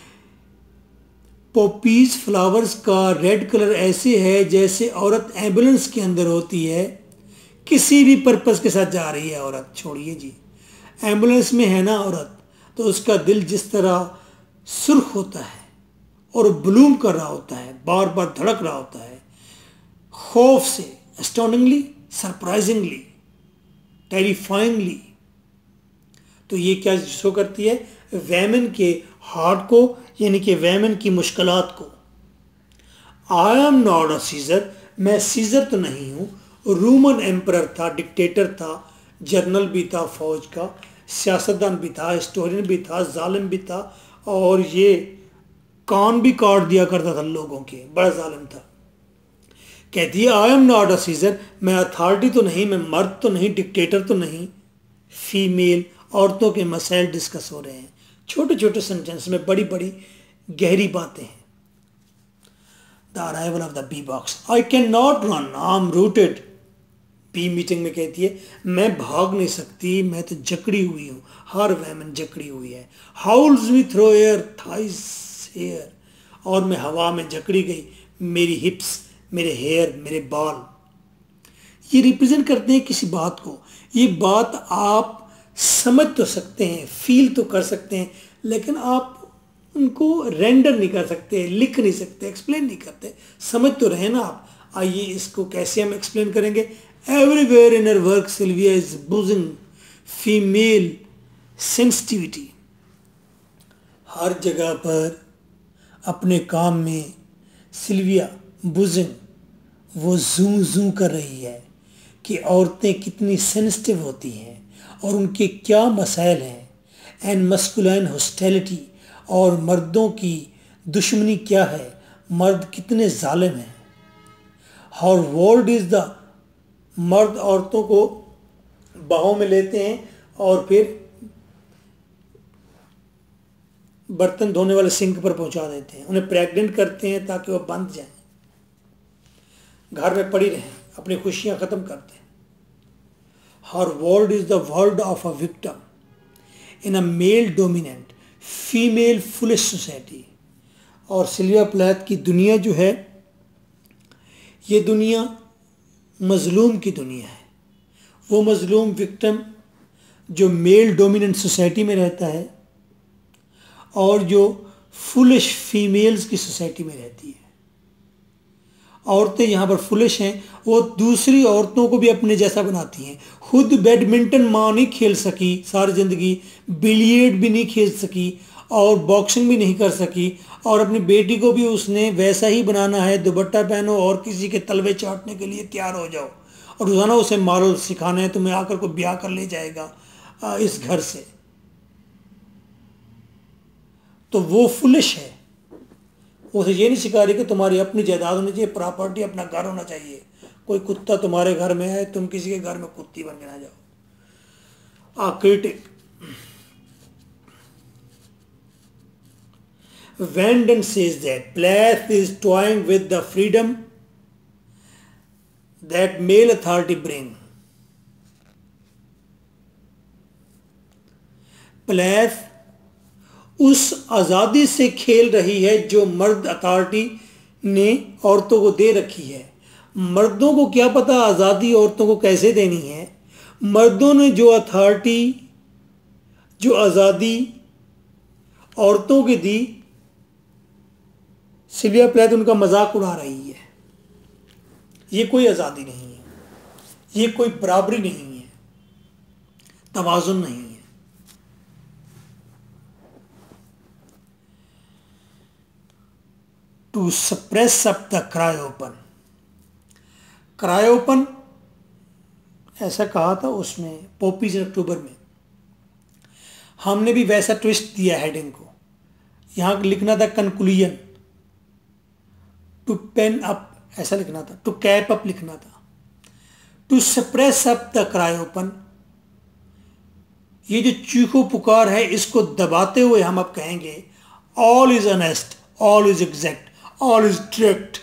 पॉपीज फ्लावर्स का रेड कलर ऐसे है जैसे औरत एम्बुलेंस के अंदर होती है, किसी भी पर्पस के साथ जा रही है औरत, छोड़िए जी, एम्बुलेंस में है ना औरत, तो उसका दिल जिस तरह सुर्ख होता है और ब्लूम कर रहा होता है, बार बार धड़क रहा होता है, खौफ से, एस्टोनिंगली, सरप्राइजिंगली, टेरिफाइंगली। तो ये क्या शो करती है? वैमन के हार्ट को, यानी कि वैमन की मुश्किलात को। I am not a Caesar, मैं सीजर तो नहीं हूँ। रोमन एम्परर था, डिक्टेटर था, जर्नल भी था, फौज का सियासतदान भी था, हिस्टोरियन भी था, जालिम भी था, और ये कान भी काट दिया करता था लोगों के, बड़ा जालिम था। कहती है I am not a Caesar, मैं अथॉरिटी तो नहीं, मैं मर्द तो नहीं, डिक्टेटर तो नहीं। फीमेल, औरतों के मसाइल डिस्कस हो रहे हैं, छोटे छोटे सेंटेंस में बड़ी बड़ी गहरी बातें हैं। The arrival of the bee box, I can not run, I am rooted. Bee meeting में कहती है मैं भाग नहीं सकती, मैं तो जकड़ी हुई हूँ, हर वैमन जकड़ी हुई है। Hauls me through air thighs hair, और मैं हवा में जकड़ी गई, मेरी हिप्स, मेरे हेयर, मेरे बाल, ये रिप्रेजेंट करते हैं किसी बात को। ये बात आप समझ तो सकते हैं, फील तो कर सकते हैं, लेकिन आप उनको रेंडर नहीं कर सकते, लिख नहीं सकते, एक्सप्लेन नहीं करते, समझ तो रहे ना आप। आइए इसको कैसे हम एक्सप्लेन करेंगे। Everywhere in her work Sylvia is using female sensitivity, हर जगह पर अपने काम में सिल्विया बुजिंग, वो जू जू कर रही है कि औरतें कितनी सेंसिटिव होती हैं और उनके क्या मसाइल हैं। एंड मस्कुलाइन हॉस्टिलिटी, और मर्दों की दुश्मनी क्या है, मर्द कितने जालिम हैं। और वर्ल्ड इज द, मर्द औरतों को बाहों में लेते हैं और फिर बर्तन धोने वाले सिंक पर पहुंचा देते हैं, उन्हें प्रेग्नेंट करते हैं ताकि वह बंध जाएं, घर में पड़ी रहें, अपनी खुशियां खत्म करते हैं। Her world is the world of a victim in a male dominant female foolish society. और सिल्विया प्लैथ की दुनिया जो है, ये दुनिया मजलूम की दुनिया है। वो मजलूम विक्टिम जो मेल डोमिनेंट सोसाइटी में रहता है और जो फुलिश फीमेल्स की सोसाइटी में रहती है। औरतें यहाँ पर फुलिश हैं, वो दूसरी औरतों को भी अपने जैसा बनाती हैं। खुद बैडमिंटन माँ नहीं खेल सकी सारी ज़िंदगी, बिलियर्ड भी नहीं खेल सकी और बॉक्सिंग भी नहीं कर सकी, और अपनी बेटी को भी उसने वैसा ही बनाना है, दुपट्टा पहनो और किसी के तलवे चाटने के लिए तैयार हो जाओ, और रोज़ाना उसे मारो सिखाना है, तुम्हें आकर को ब्याह कर ले जाएगा इस घर से। तो वो फुलिश है। उसे ये नहीं सिखा रही कि तुम्हारी अपनी जायदाद होनी चाहिए, प्रॉपर्टी, अपना घर होना चाहिए। कोई कुत्ता तुम्हारे घर में है, तुम किसी के घर में कुत्ती बन के ना जाओ। A critic Vanden says that Plath is toying with the freedom that male authority bring. Plath उस आज़ादी से खेल रही है जो मर्द अथॉरिटी ने औरतों को दे रखी है। मर्दों को क्या पता आज़ादी औरतों को कैसे देनी है। मर्दों ने जो अथॉरिटी, जो आज़ादी औरतों की दी, सिल्विया प्लैथ उनका मजाक उड़ा रही है। ये कोई आज़ादी नहीं है, ये कोई बराबरी नहीं है, तवाज़ुन नहीं है। To suppress up the cry of pain, cry of pain ऐसा कहा था उसमें पॉपीज अक्टूबर में। हमने भी वैसा ट्विस्ट दिया हेडिंग को। यहाँ लिखना था कंक्लूजन, टू पेन अप ऐसा लिखना था, टू कैप अप लिखना था। To suppress up the cry of pain, ये जो चीखो पुकार है इसको दबाते हुए हम अब कहेंगे all is honest, all is exact, all is direct.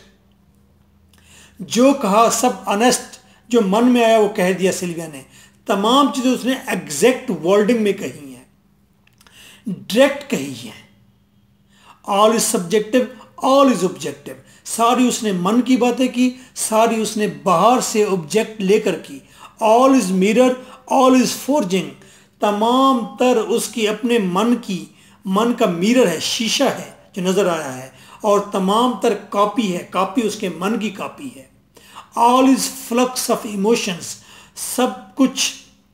जो कहा सब ऑनेस्ट, जो मन में आया वो कह दिया सिल्विया ने। तमाम चीजें उसने एग्जैक्ट वर्डिंग में कही हैं, डायरेक्ट कही है। All is subjective, all is objective. सारी उसने मन की बातें की, सारी उसने बाहर से ऑब्जेक्ट लेकर की। All is mirror, all is forging. तमाम तर उसकी अपने मन की, मन का मिरर है, शीशा है जो नजर आया है, और तमाम तर कॉपी है, कॉपी उसके मन की कॉपी है। All is flux of emotions, सब कुछ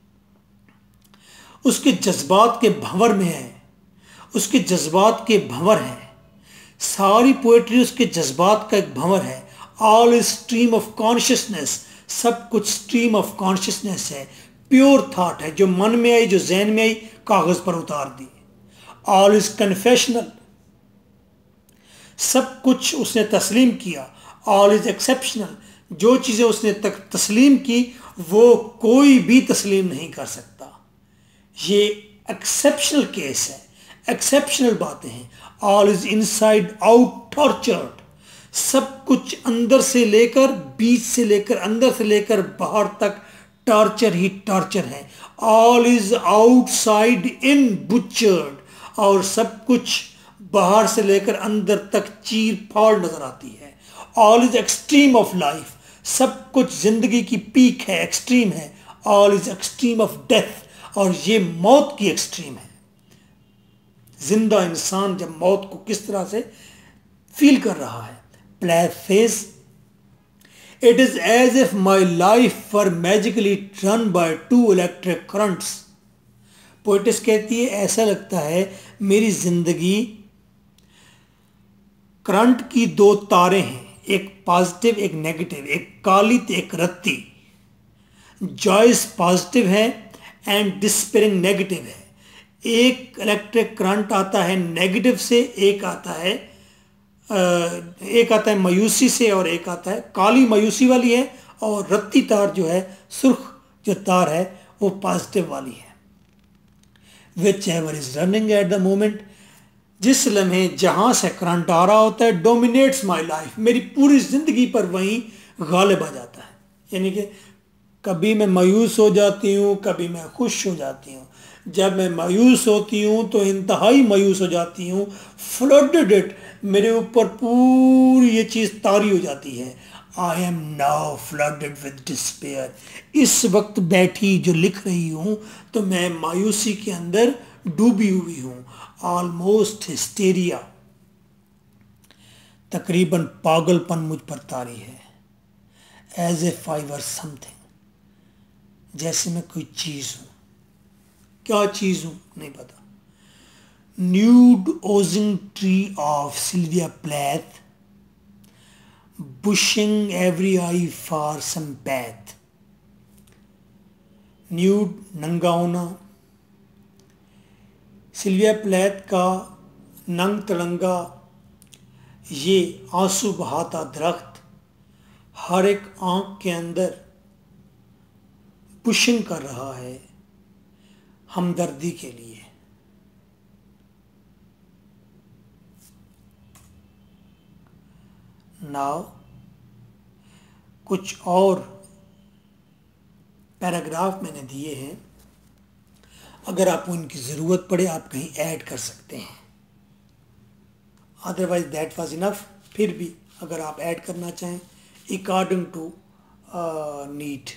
उसके जज्बात के भंवर में है, उसके जज्बात के भंवर है। सारी पोएट्री उसके जज्बात का एक भंवर है। All is stream of consciousness, सब कुछ स्ट्रीम ऑफ कॉन्शियसनेस है, प्योर थॉट है, जो मन में आई, जो जहन में आई, कागज पर उतार दी। ऑल इज कन्फेशनल, सब कुछ उसने तस्लीम किया। ऑल इज एक्सेप्शनल, जो चीज़ें उसने तक तस्लीम की वो कोई भी तस्लीम नहीं कर सकता। ये एक्सेप्शनल केस है, एक्सेप्शनल बातें हैं। All is inside out tortured, सब कुछ अंदर से लेकर, बीच से लेकर, अंदर से लेकर बाहर तक टॉर्चर ही टॉर्चर है। All is outside in butchered, और सब कुछ बाहर से लेकर अंदर तक चीर फाड़ नजर आती है। All is extreme of life, सब कुछ जिंदगी की पीक है, एक्सट्रीम है। All is extreme of death, और ये मौत की एक्सट्रीम है। जिंदा इंसान जब मौत को किस तरह से फील कर रहा है। Plath says it is as if my life were magically run by two electric currents. Poetess कहती है ऐसा लगता है मेरी जिंदगी करंट की दो तारें हैं, एक पॉजिटिव एक नेगेटिव, एक काली तो एक रत्ती। जॉयस पॉजिटिव है एंड डिस्पेयरिंग नेगेटिव है। एक इलेक्ट्रिक करंट आता है नेगेटिव से, एक आता है एक आता है मायूसी से और एक आता है काली मायूसी वाली है, और रत्ती तार जो है, सुर्ख जो तार है वो पॉजिटिव वाली है। Whichever is running at the moment, जिस लम्हे जहां से करंट आ रहा होता है, डोमिनेट्स माई लाइफ, मेरी पूरी जिंदगी पर वहीं गालिब आ जाता है। यानी कि कभी मैं मायूस हो जाती हूँ, कभी मैं खुश हो जाती हूँ। जब मैं मायूस होती हूँ तो इंतहाई मायूस हो जाती हूँ, फ्लडेड इट, मेरे ऊपर पूरी ये चीज़ तारी हो जाती है। I am now flooded with despair, इस वक्त बैठी जो लिख रही हूँ तो मैं मायूसी के अंदर डूबी हुई हूँ, ऑलमोस्ट हिस्टेरिया, तकरीबन पागलपन मुझ पर तारी है। As if I were something, जैसे मैं कोई चीज़ हूँ। क्या चीज़ हूँ नहीं पता। Nude oozing tree of Sylvia Plath, pushing every eye for some path. Nude नंगा होना, सिल्विया प्लैथ का नंग तड़ंगा ये आंसू बहाता दरख्त हर एक आंख के अंदर पुशिंग कर रहा है हमदर्दी के लिए। नाउ कुछ और पैराग्राफ मैंने दिए हैं, अगर आपको इनकी ज़रूरत पड़े आप कहीं ऐड कर सकते हैं, अदरवाइज दैट वाज इनफ। फिर भी अगर आप ऐड करना चाहें according to need.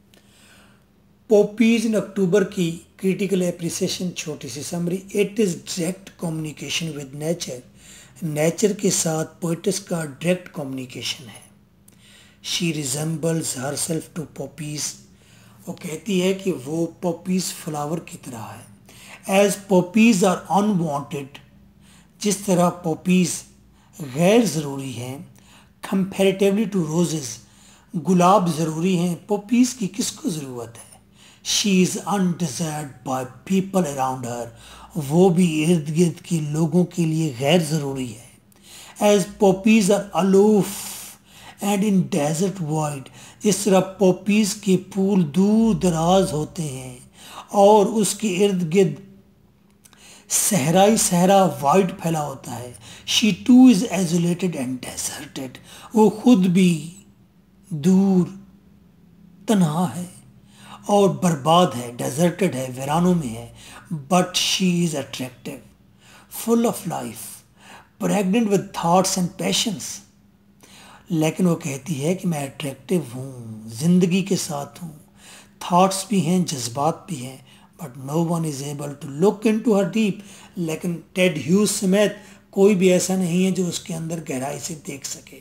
Poppies in October की क्रिटिकल एप्रिसिएशन, छोटी सी summary. It is direct communication with nature, nature के साथ पोइट्स का डायरेक्ट कम्युनिकेशन है। She resembles herself to poppies, वो कहती है कि वो पॉपीज फ्लावर की तरह है। एज पॉपीज आर अनवांटेड, जिस तरह पॉपीज गैर ज़रूरी हैं, कंपैरेटिवली टू रोजेस, गुलाब ज़रूरी हैं, पॉपीज की किसको ज़रूरत है। She is undesired by people around her, वो भी इर्द गिर्द के लोगों के लिए गैर ज़रूरी है। As poppies are aloof and in desert wide, जिस तरह पॉपीज के फूल दूर दराज होते हैं और उसके इर्द गिर्द सहराई सहरा वाइड फैला होता है। She too is isolated and deserted, वो खुद भी दूर तन्हा है और बर्बाद है, डेजर्टेड है, वीरानों में है। But she is attractive, full of life, pregnant with thoughts and passions. लेकिन वो कहती है कि मैं अट्रैक्टिव हूँ, ज़िंदगी के साथ हूँ, थॉट्स भी हैं, जज्बात भी हैं, but no one is able to look into her deep. लेकिन टेड ह्यूज समेत कोई भी ऐसा नहीं है जो उसके अंदर गहराई से देख सके।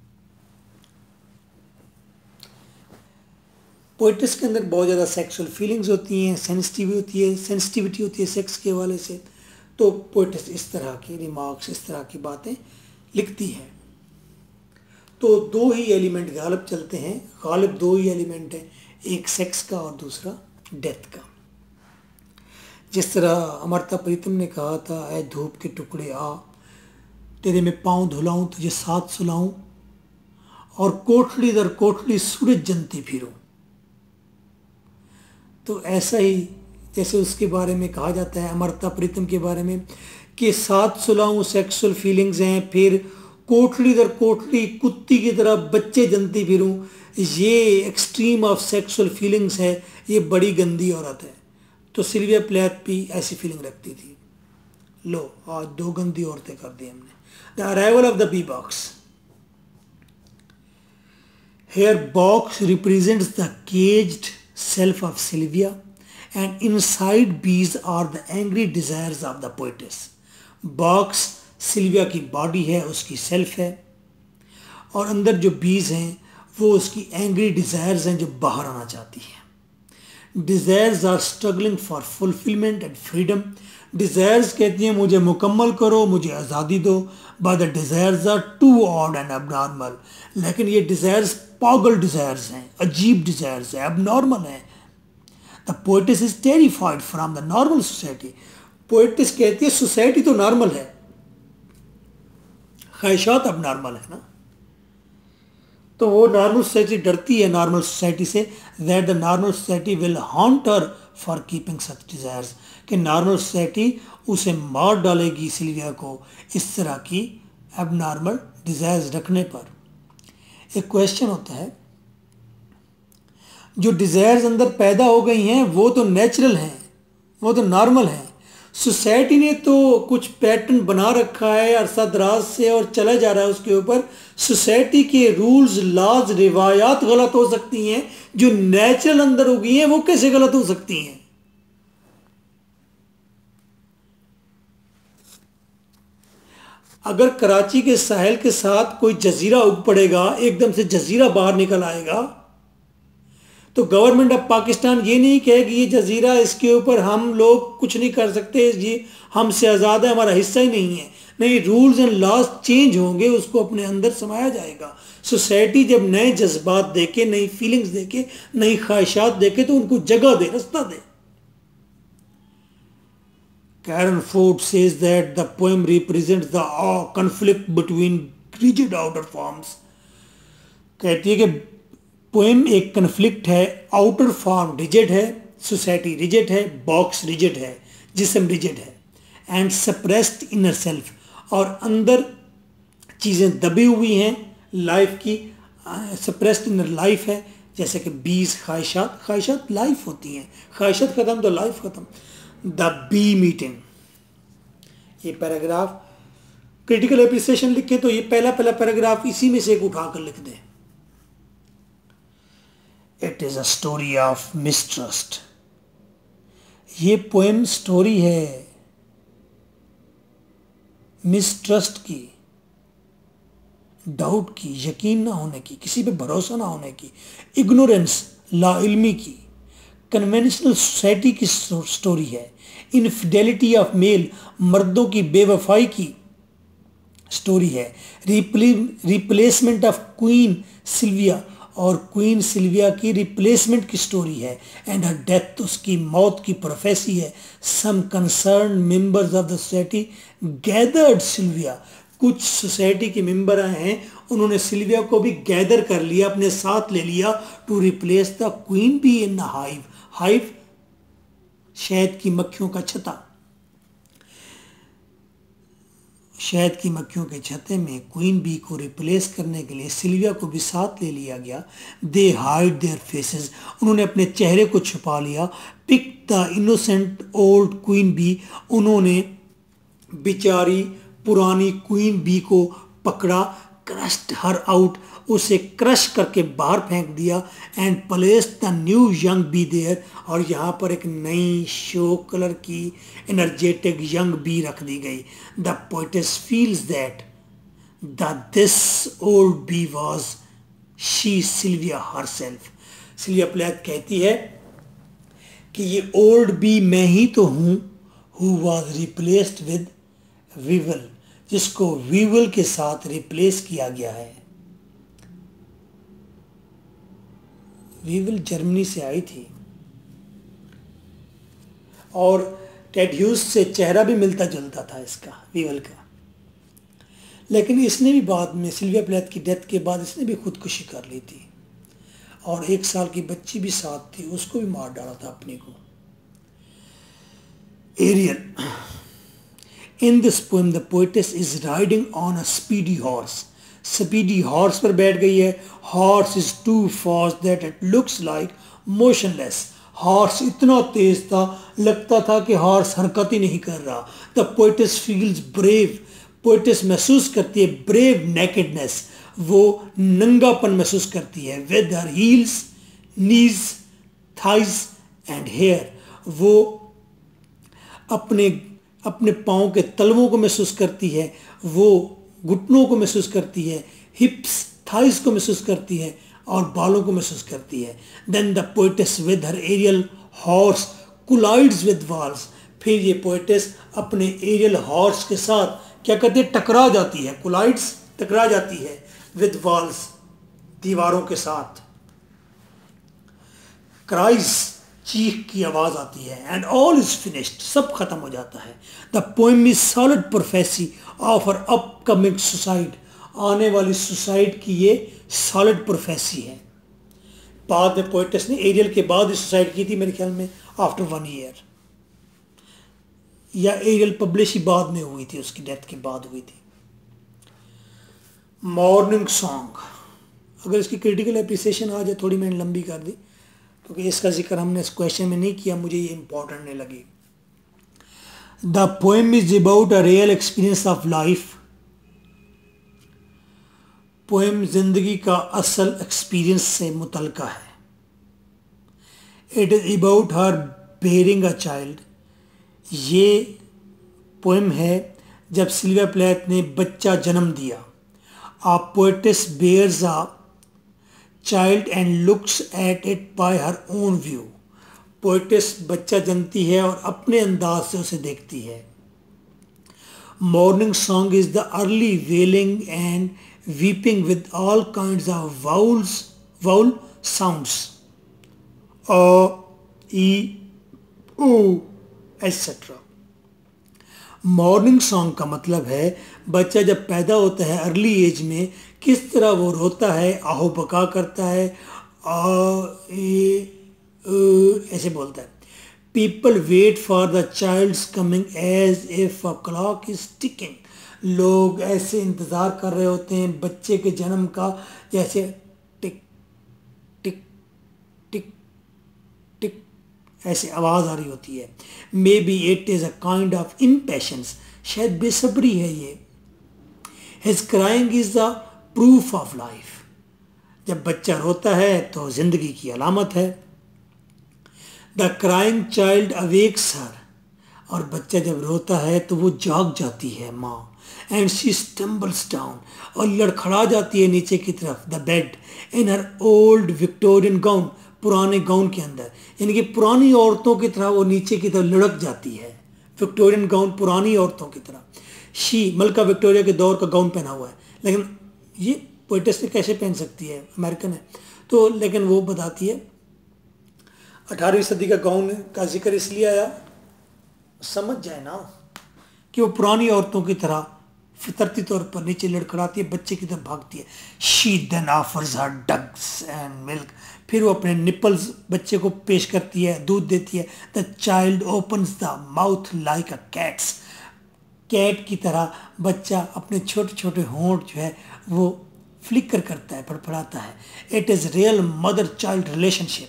पोइट्स के अंदर बहुत ज़्यादा सेक्सुअल फीलिंग्स होती हैं, सेंसिटिविटी होती है सेंसिटिविटी होती है सेक्स के हवाले से। तो पोइट्स इस तरह की रिमार्क्स, इस तरह की बातें लिखती है। तो दो ही एलिमेंट गालिब चलते हैं, गालिब दो ही एलिमेंट हैं, एक सेक्स का और दूसरा डेथ का। जिस तरह अमृता प्रीतम ने कहा था, ऐ धूप के टुकड़े आ, तेरे में पाँव धुलाऊं, तुझे साथ सुलाऊं, और कोठड़ी दर कोठड़ी सूरज जनती फिरूं। तो ऐसा ही जैसे उसके बारे में कहा जाता है, अमृता प्रीतम के बारे में, कि साथ सुलाऊं सेक्सुअल फीलिंग्स हैं, फिर कोठड़ी दर कोठड़ी कुत्ती की तरह बच्चे जनती फिरूं, ये एक्सट्रीम ऑफ सेक्सुअल फीलिंग्स है, ये बड़ी गंदी औरत है। तो सिल्विया प्लैथ भी ऐसी फीलिंग रखती थी। लो आज दो गंदी औरतें कर दी हमने। The arrival of the bee box. Here box represents the caged self of Sylvia, and inside bees are the angry desires of the poetess. Box Sylvia की बॉडी है, उसकी सेल्फ है, और अंदर जो बीज हैं वो उसकी एंग्री डिज़ायर्स हैं जो बाहर आना चाहती हैं। Desires are struggling for fulfilment and freedom. Desires कहती हैं मुझे मुकम्मल करो, मुझे आज़ादी दो, but the desires are too odd and abnormal. लेकिन ये डिज़ायर्स पागल डिज़ायर्स हैं, अजीब डिज़ायर्स हैं, अबनॉर्मल हैं। The poetess is terrified from the normal society. Poetess कहती है सोसाइटी तो नॉर्मल है, ख्वाहिशात अब नॉर्मल है ना। तो वो नॉर्मल सोसाइटी डरती है नॉर्मल सोसाइटी से, that the normal society will haunt her for keeping such desires, कि नॉर्मल सोसाइटी उसे मार डालेगी सिल्विया को इस तरह की अब नॉर्मल डिजायर्स रखने पर। एक क्वेश्चन होता है, जो डिजायर्स अंदर पैदा हो गई हैं वो तो नेचुरल हैं, वो तो नॉर्मल हैं, सोसाइटी ने तो कुछ पैटर्न बना रखा है अरसा दराज से और चला जा रहा है उसके ऊपर। सोसाइटी के रूल्स, लॉज, रिवायात गलत हो सकती हैं, जो नेचुरल अंदर हो गई हैं वो कैसे गलत हो सकती हैं? अगर कराची के साहिल के साथ कोई जजीरा उग पड़ेगा, एकदम से जजीरा बाहर निकल आएगा, तो गवर्नमेंट ऑफ पाकिस्तान ये नहीं कहेगी ये जजीरा, इसके ऊपर हम लोग कुछ नहीं कर सकते, ये हमसे आज़ाद है, हमारा हिस्सा ही नहीं है। नहीं, रूल्स एंड लॉज चेंज होंगे, उसको अपने अंदर समाया जाएगा। सोसाइटी जब नए जज्बात देके, नई फीलिंग्स देके, नई ख्वाहिशात देके, तो उनको जगह दे, रास्ता दे। Karen Ford says that the poem represents the uh, conflict between rigid outer forms. कहती है कि पोएम एक कन्फ्लिक्ट है, आउटर फॉर्म रिजिड है, सोसाइटी रिजिड है, बॉक्स रिजिड है, जिस्म रिजिड है, एंड सप्रेस्ड इनर सेल्फ, और अंदर चीज़ें दबी हुई हैं लाइफ की, सप्रेस्ड इनर लाइफ है, जैसे कि बीज, ख्वाहिशात, ख्वाहिशात लाइफ होती हैं, ख्वाहिशात ख़त्म तो लाइफ ख़त्म। द बी मीटिंग, ये पैराग्राफ क्रिटिकल एप्रिसिएशन लिखे तो ये पहला पहला पैराग्राफ इसी में से एक उठाकर लिख दें। It is a story of mistrust, ये पोएम स्टोरी है मिसट्रस्ट की, डाउट की, यकीन ना होने की, किसी पे भरोसा ना होने की, इग्नोरेंस, लाइल्मी की, कन्वेंशनल सोसाइटी की स्टोरी है, इनफिडेलिटी ऑफ मेल, मर्दों की बेवफाई की स्टोरी है, रिप्लेसमेंट ऑफ क्वीन सिल्विया, और क्वीन सिल्विया की रिप्लेसमेंट की स्टोरी है, एंड हर डेथ, उसकी मौत की प्रोफेसी है। Some concern members of the society gathered Sylvia, कुछ सोसाइटी के मेंबर आए हैं, उन्होंने सिल्विया को भी गैदर कर लिया, अपने साथ ले लिया, to replace the queen bee in the hive. Hive शहद की मक्खियों का छता, शहद की मक्खियों के छते में क्वीन बी को रिप्लेस करने के लिए सिल्विया को भी साथ ले लिया गया। दे हाइड देयर फेसेस, उन्होंने अपने चेहरे को छुपा लिया। Pick the innocent old queen bee, उन्होंने बेचारी पुरानी क्वीन बी को पकड़ा। क्रश्ड हर आउट, उसे क्रश करके बाहर फेंक दिया। And placed the new young bee there, और यहाँ पर एक नई शो कलर की एनर्जेटिक यंग बी रख दी गई। The poetess feels that the this old bee was she Sylvia herself. Sylvia Plath कहती है कि ये ओल्ड बी मैं ही तो हूँ, who was replaced with weevil, जिसको वीवल के साथ रिप्लेस किया गया है। वीवल जर्मनी से आई थी और टेड ह्यूज से चेहरा भी मिलता जुलता था इसका, वीवल का। लेकिन इसने भी बाद में, सिल्विया प्लेथ की डेथ के बाद, इसने भी खुदकुशी कर ली थी, और एक साल की बच्ची भी साथ थी, उसको भी मार डाला था अपने को। Ariel, in this poem the poetess is riding on a speedy horse, speedy horse पर बैठ गई है। Horse is too fast that it looks like motionless, horse इतना तेज था लगता था कि हॉर्स हरकत ही नहीं कर रहा। The poetess feels brave, poetess महसूस करती है ब्रेव नेकेडनेस, वो नंगापन महसूस करती है। With her heels, knees, thighs and hair, वो अपने अपने पाँव के तलवों को महसूस करती है, वो घुटनों को महसूस करती है, हिप्स, थाइस को महसूस करती है, और बालों को महसूस करती है। Then the poetess with her Ariel horse collides with walls, फिर ये पोएटेस अपने एरियल हॉर्स के साथ क्या कहते हैं, टकरा जाती है। कोलाइड्स, टकरा जाती है, विद वॉल्स, दीवारों के साथ। क्राइस, चीख की आवाज़ आती है। एंड ऑल इज फिनिश्ड, सब खत्म हो जाता है। The poem is solid prophecy of her upcoming suicide, आने वाली सुसाइड की ये सॉलिड प्रोफेसी है। बाद में पोइटस ने एरियल के बाद ही सुसाइड की थी, मेरे ख्याल में आफ्टर वन ईयर, या एरियल पब्लिश ही बाद में हुई थी, उसकी डेथ के बाद हुई थी। मॉर्निंग सॉन्ग, अगर इसकी क्रिटिकल एप्रिसिएशन आ जाए, थोड़ी मैंने लंबी कर दी क्योंकि तो इसका जिक्र हमने इस क्वेश्चन में नहीं किया, मुझे ये इंपॉर्टेंट नहीं लगी। The poem is about a real experience of life, poem जिंदगी का असल एक्सपीरियंस से मुतल्का है। It is about her bearing a child, ये पोएम है जब सिल्विया प्लैथ ने बच्चा जन्म दिया। A poetess bears a child and looks at it by her own view. Poetess बच्चा जनती है और अपने अंदाज से उसे देखती है। Morning song is the early wailing and weeping with all kinds of vowels, vowel sounds. A, E, O, et cetera. Morning song का मतलब है बच्चा जब पैदा होता है अर्ली एज में किस तरह वो रोता है, आहो बका करता है, आ ए, ए, ऐसे बोलता है। People wait for the child's coming as if a clock is ticking, लोग ऐसे इंतज़ार कर रहे होते हैं बच्चे के जन्म का जैसे टिक टिक टिक टिक ऐसे आवाज़ आ रही होती है। Maybe it is a kind of impatience, शायद बेसब्री है ये। His crying is the proof of life, जब बच्चा रोता है तो जिंदगी की अलामत है। The crying child awakes her, और बच्चा जब रोता है तो वो जाग जाती है माँ। एंड शी स्टम्बल्स डाउन, और लड़खड़ा जाती है नीचे की तरफ the bed in her old Victorian gown, पुराने गाउन के अंदर, यानी कि पुरानी औरतों की तरह वो नीचे की तरफ लुढ़क जाती है। विक्टोरियन गाउन पुरानी औरतों की तरह। शी मलका विक्टोरिया के दौर का गाउन पहना हुआ है, लेकिन ये पोइटस ने कैसे पहन सकती है, अमेरिकन है तो, लेकिन वो बताती है अठारहवीं सदी का गाउन का जिक्र इसलिए आया, समझ जाए ना कि वो पुरानी औरतों की तरह फितरती तौर पर नीचे लड़खड़ाती है, बच्चे की तरफ भागती है। She then offers her dugs and milk, फिर वो अपने निपल्स बच्चे को पेश करती है, दूध देती है। The child opens the mouth like a cat's, cat की तरह बच्चा अपने छोटे छोटे होंठ जो है वो फ्लिकर करता है, फड़फड़ाता है। It is real mother child relationship,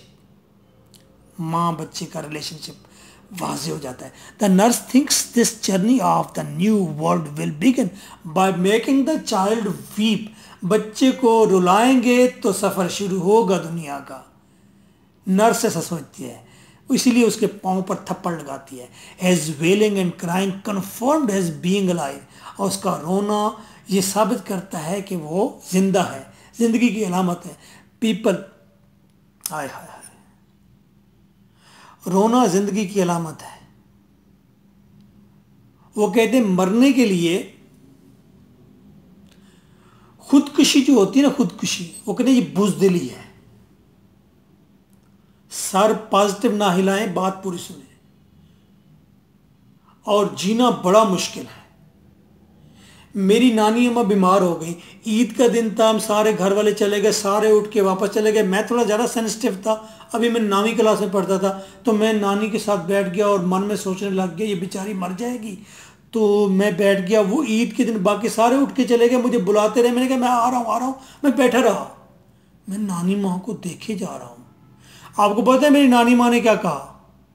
माँ बच्चे का रिलेशनशिप वाज़े हो जाता है। The nurse thinks this journey of the new world will begin by making the child weep, बच्चे को रुलाएंगे तो सफ़र शुरू होगा दुनिया का। नर्स ऐसा सोचती है, इसीलिए उसके पाँव पर थप्पड़ लगाती है। As wailing and crying confirmed as being alive, और उसका रोना ये साबित करता है कि वो जिंदा है, जिंदगी की अलामत है। पीपल, हाय हाय हाय, रोना जिंदगी की अलामत है। वो कहते हैं मरने के लिए खुदकुशी जो होती है ना, खुदकुशी, वो कहते हैं ये बुज़दिली है। सर पॉजिटिव ना हिलाएं, बात पूरी सुने। और जीना बड़ा मुश्किल है। मेरी नानी अम्मा बीमार हो गई, ईद का दिन था, हम सारे घर वाले चले गए, सारे उठ के वापस चले गए। मैं थोड़ा ज़्यादा सेंसिटिव था, अभी मैं नौवीं क्लास में पढ़ता था, तो मैं नानी के साथ बैठ गया और मन में सोचने लग गया ये बेचारी मर जाएगी। तो मैं बैठ गया। वो ईद के दिन बाकी सारे उठ के चले गए, मुझे बुलाते रहे, मैंने कहा मैं आ रहा हूँ आ रहा हूँ, मैं बैठा रहा। मैं नानी माँ को देखे जा रहा हूँ। आपको पता है मेरी नानी माँ ने क्या कहा?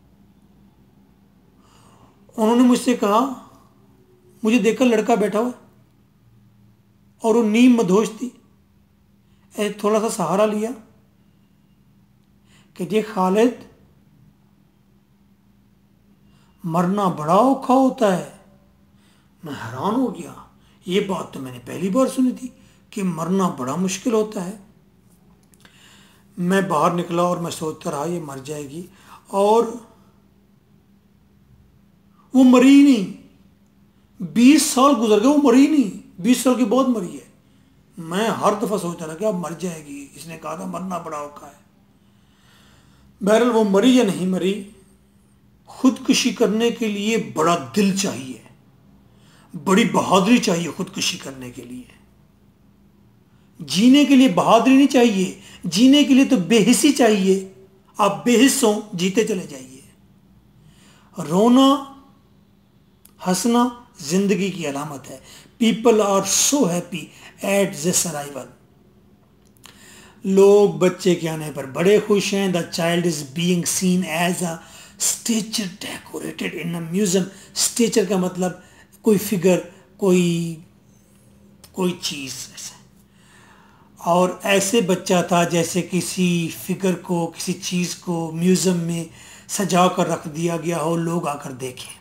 उन्होंने मुझसे कहा, मुझे देखकर लड़का बैठा हुआ और वो नीम मधोश थी, ऐसे थोड़ा सा सहारा लिया कि ये खालिद, मरना बड़ा औखा होता है। मैं हैरान हो गया, ये बात तो मैंने पहली बार सुनी थी कि मरना बड़ा मुश्किल होता है। मैं बाहर निकला और मैं सोचता रहा ये मर जाएगी, और वो मरी नहीं। बीस साल गुजर गए, वो मरी नहीं, बीस साल की बहुत मरी है। मैं हर दफ़ा सोचता रहा कि अब मर जाएगी। इसने कहा था मरना बड़ा औखा है। बहरहाल वो मरी या नहीं मरी, खुदकुशी करने के लिए बड़ा दिल चाहिए, बड़ी बहादुरी चाहिए खुदकुशी करने के लिए। जीने के लिए बहादुरी नहीं चाहिए, जीने के लिए तो बेहिसी चाहिए। आप बेहिस हो, जीते चले जाइए। रोना हंसना जिंदगी की अलामत है। People are so happy at this arrival. लोग बच्चे के आने पर बड़े खुश हैं। The child is being seen as a statue decorated in a museum. Statue का मतलब कोई फिगर, कोई कोई चीज ऐसे। और ऐसे बच्चा था जैसे किसी फिगर को, किसी चीज को म्यूजियम में सजा कर रख दिया गया हो, लोग आकर देखें।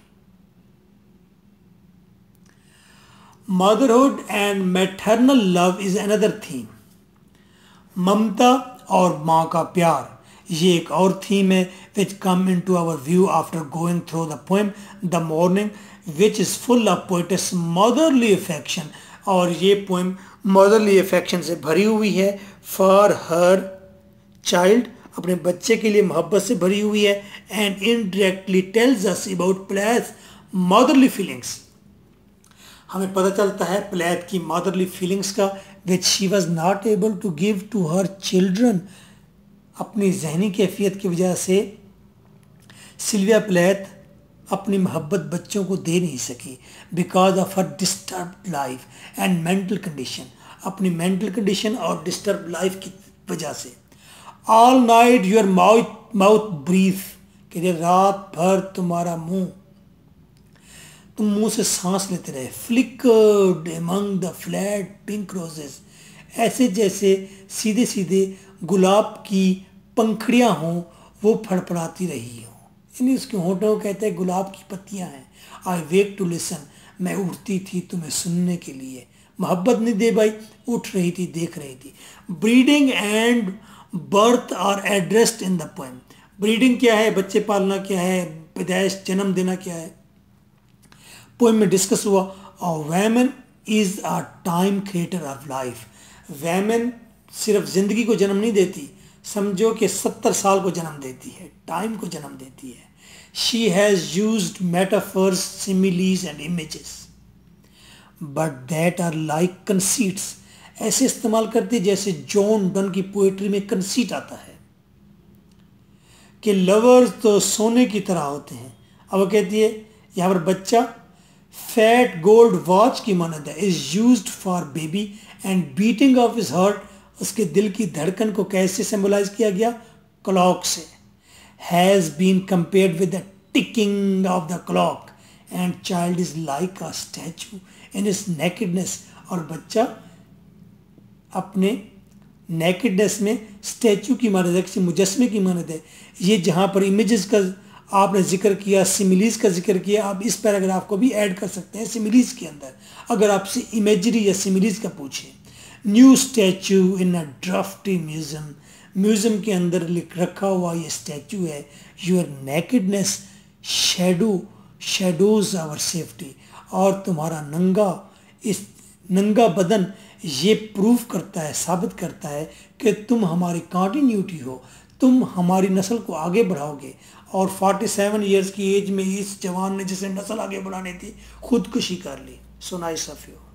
Motherhood and maternal love is another theme. ममता और माँ का प्यार, ये एक और थीम है which come into our view after going through the poem the morning which is full of poet's motherly affection. और ये पोएम मदरली अफेक्शन से भरी हुई है। फॉर हर चाइल्ड, अपने बच्चे के लिए मोहब्बत से भरी हुई है। And indirectly tells us about Plath motherly feelings. हमें पता चलता है प्लेथ की मदरली फीलिंग्स का, which she was not able to give to her children. अपनी जहनी कैफियत की वजह से सिल्विया प्लेथ अपनी मोहब्बत बच्चों को दे नहीं सकी, because of her disturb life and mental condition. अपनी मेंटल कंडीशन और डिस्टर्ब लाइफ की वजह से। All night your mouth mouth breath, कि रात भर तुम्हारा मुंह, तुम मुंह से सांस लेते रहे। Flickered among the flat pink roses, ऐसे जैसे सीधे सीधे गुलाब की पंखड़ियां हों, वो फड़फड़ाती रही हो। यानी उसके होठों कहते हैं गुलाब की पत्तियां हैं। आई वेक टू लिसन, मैं उठती थी तुम्हें सुनने के लिए। मोहब्बत नहीं दे भाई, उठ रही थी, देख रही थी। Breeding and birth are addressed in the poem. Breeding क्या है, बच्चे पालना क्या है, पैदाइश जन्म देना क्या है, पोएम में डिस्कस हुआ। और woman is a time creator of life. Woman सिर्फ जिंदगी को जन्म नहीं देती, समझो कि सत्तर साल को जन्म देती है, टाइम को जन्म देती है। She has used metaphors, similes and images, but that are like conceits. ऐसे इस्तेमाल करती है जैसे जॉन डन की पोएट्री में कंसीट आता है कि लवर्स तो सोने की तरह होते हैं। अब वो कहती है यहाँ पर बच्चा फैट गोल्ड वॉच की मानद है, is used for baby and beating of his heart. उसके दिल की धड़कन को कैसे सिंबलाइज किया गया, क्लॉक से। Has been compared with the ticking of the clock and child is like a statue in his nakedness. और बच्चा अपने नेकेडनेस में स्टैचू की मानद है, किसी मुजस्मे की मानद है। ये जहाँ पर इमेजेस का आपने जिक्र किया, सिमिलीज का जिक्र किया, आप इस पैराग्राफ को भी ऐड कर सकते हैं सिमिलीज के अंदर, अगर आपसे इमेजरी या सिमिलीज का पूछे। New statue in a drafty museum, museum के अंदर लिख रखा हुआ ये स्टैचू है। Your nakedness shadow shadows our safety. और तुम्हारा नंगा, इस नंगा बदन ये प्रूफ करता है, साबित करता है कि तुम हमारी कंटिन्यूटी हो, तुम हमारी नस्ल को आगे बढ़ाओगे। और सैंतालीस इयर्स की एज में इस जवान ने जिसे नस्ल आगे बढ़ानी थी खुदकुशी कर ली। So nice of you.